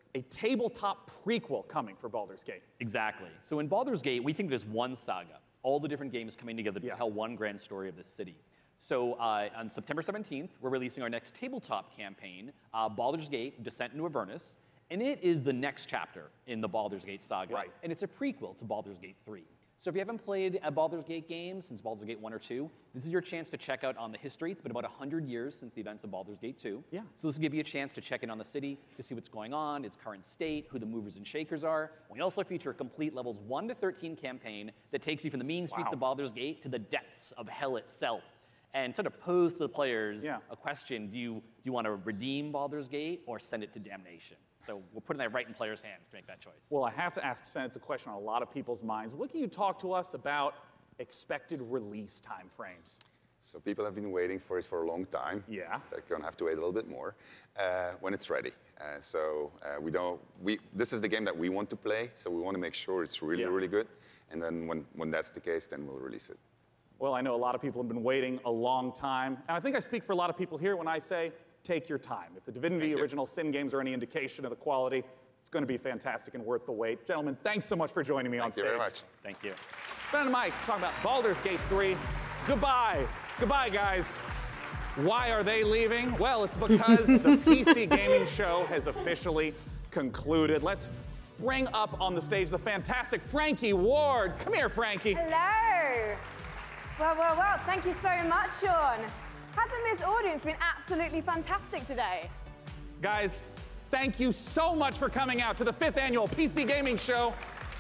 a tabletop prequel coming for Baldur's Gate. Exactly. So in Baldur's Gate, we think there's one saga, all the different games coming together to Yeah. tell one grand story of this city. So uh, on September seventeenth, we're releasing our next tabletop campaign, uh, Baldur's Gate: Descent into Avernus, and it is the next chapter in the Baldur's Gate saga, Right. and it's a prequel to Baldur's Gate three. So if you haven't played a Baldur's Gate game since Baldur's Gate one or two, this is your chance to check out on the history. It's been about one hundred years since the events of Baldur's Gate two. Yeah. So this will give you a chance to check in on the city, to see what's going on, its current state, who the movers and shakers are. We also feature a complete levels one to thirteen campaign that takes you from the mean streets Wow. of Baldur's Gate to the depths of hell itself. And sort of pose to the players Yeah. a question: Do you, do you want to redeem Baldur's Gate or send it to damnation? So we're putting that right in players' hands to make that choice. Well, I have to ask Sven, it's a question on a lot of people's minds. What can you talk to us about expected release time frames? So people have been waiting for it for a long time. Yeah. They're going to have to wait a little bit more uh, when it's ready. Uh, so uh, we don't. We this is the game that we want to play. So we want to make sure it's really, Yeah. really good. And then when when that's the case, then we'll release it. Well, I know a lot of people have been waiting a long time. And I think I speak for a lot of people here when I say, take your time. If the Divinity Original Sin games are any indication of the quality, it's going to be fantastic and worth the wait. Gentlemen, thanks so much for joining me on Thank you stage. very much. Thank you. Ben and Mike talking about Baldur's Gate three. Goodbye. Goodbye, guys. Why are they leaving? Well, it's because the P C Gaming Show has officially concluded. Let's bring up on the stage the fantastic Frankie Ward. Come here, Frankie. Hello. Well, well, well, thank you so much, Sean. Hasn't this audience been absolutely fantastic today? Guys, thank you so much for coming out to the fifth annual P C Gaming Show.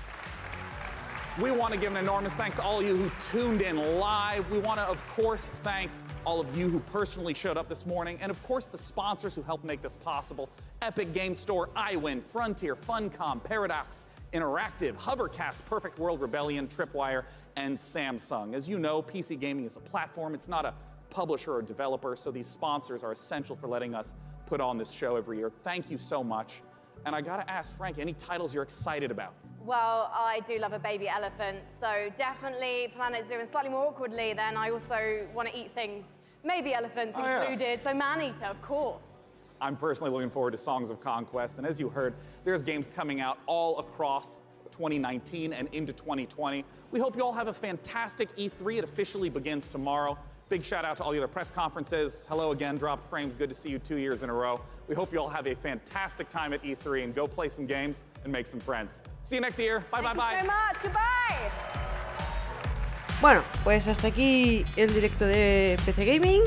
We want to give an enormous thanks to all of you who tuned in live. We want to, of course, thank all of you who personally showed up this morning, and of course the sponsors who helped make this possible: Epic Game Store, iWin, Frontier, Funcom, Paradox Interactive, Hovercast, Perfect World, Rebellion, Tripwire, and Samsung. As you know, P C gaming is a platform. It's not a publisher or developer, so these sponsors are essential for letting us put on this show every year. Thank you so much. And I gotta ask, Frank, any titles you're excited about? Well, I do love a baby elephant, so definitely Planet Zoo, and slightly more awkwardly, then I also want to eat things, maybe elephants Oh, yeah. included, so man-eater, of course. I'm personally looking forward to Songs of Conquest, and as you heard, there's games coming out all across twenty nineteen and into twenty twenty. We hope you all have a fantastic E three. It officially begins tomorrow. Big shout out to all the other press conferences. Hello again, Dropped Frames. Good to see you two years in a row. We hope you all have a fantastic time at E three and go play some games and make some friends. See you next year. Bye, bye, bye. Thank you so much. Goodbye. Bueno, pues hasta aquí el directo de P C Gaming.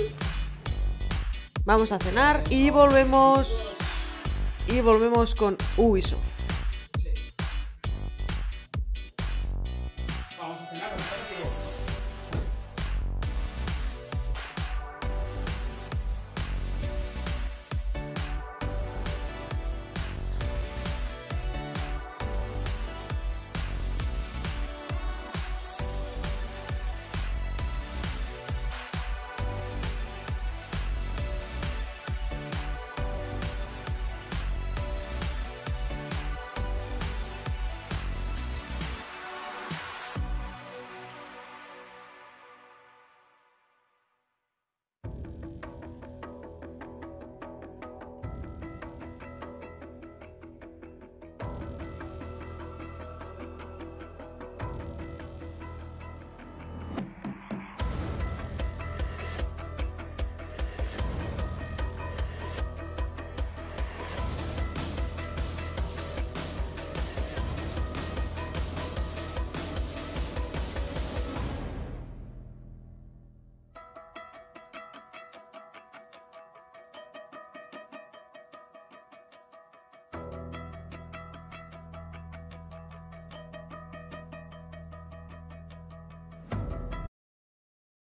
Vamos a cenar y volvemos y volvemos con Ubisoft.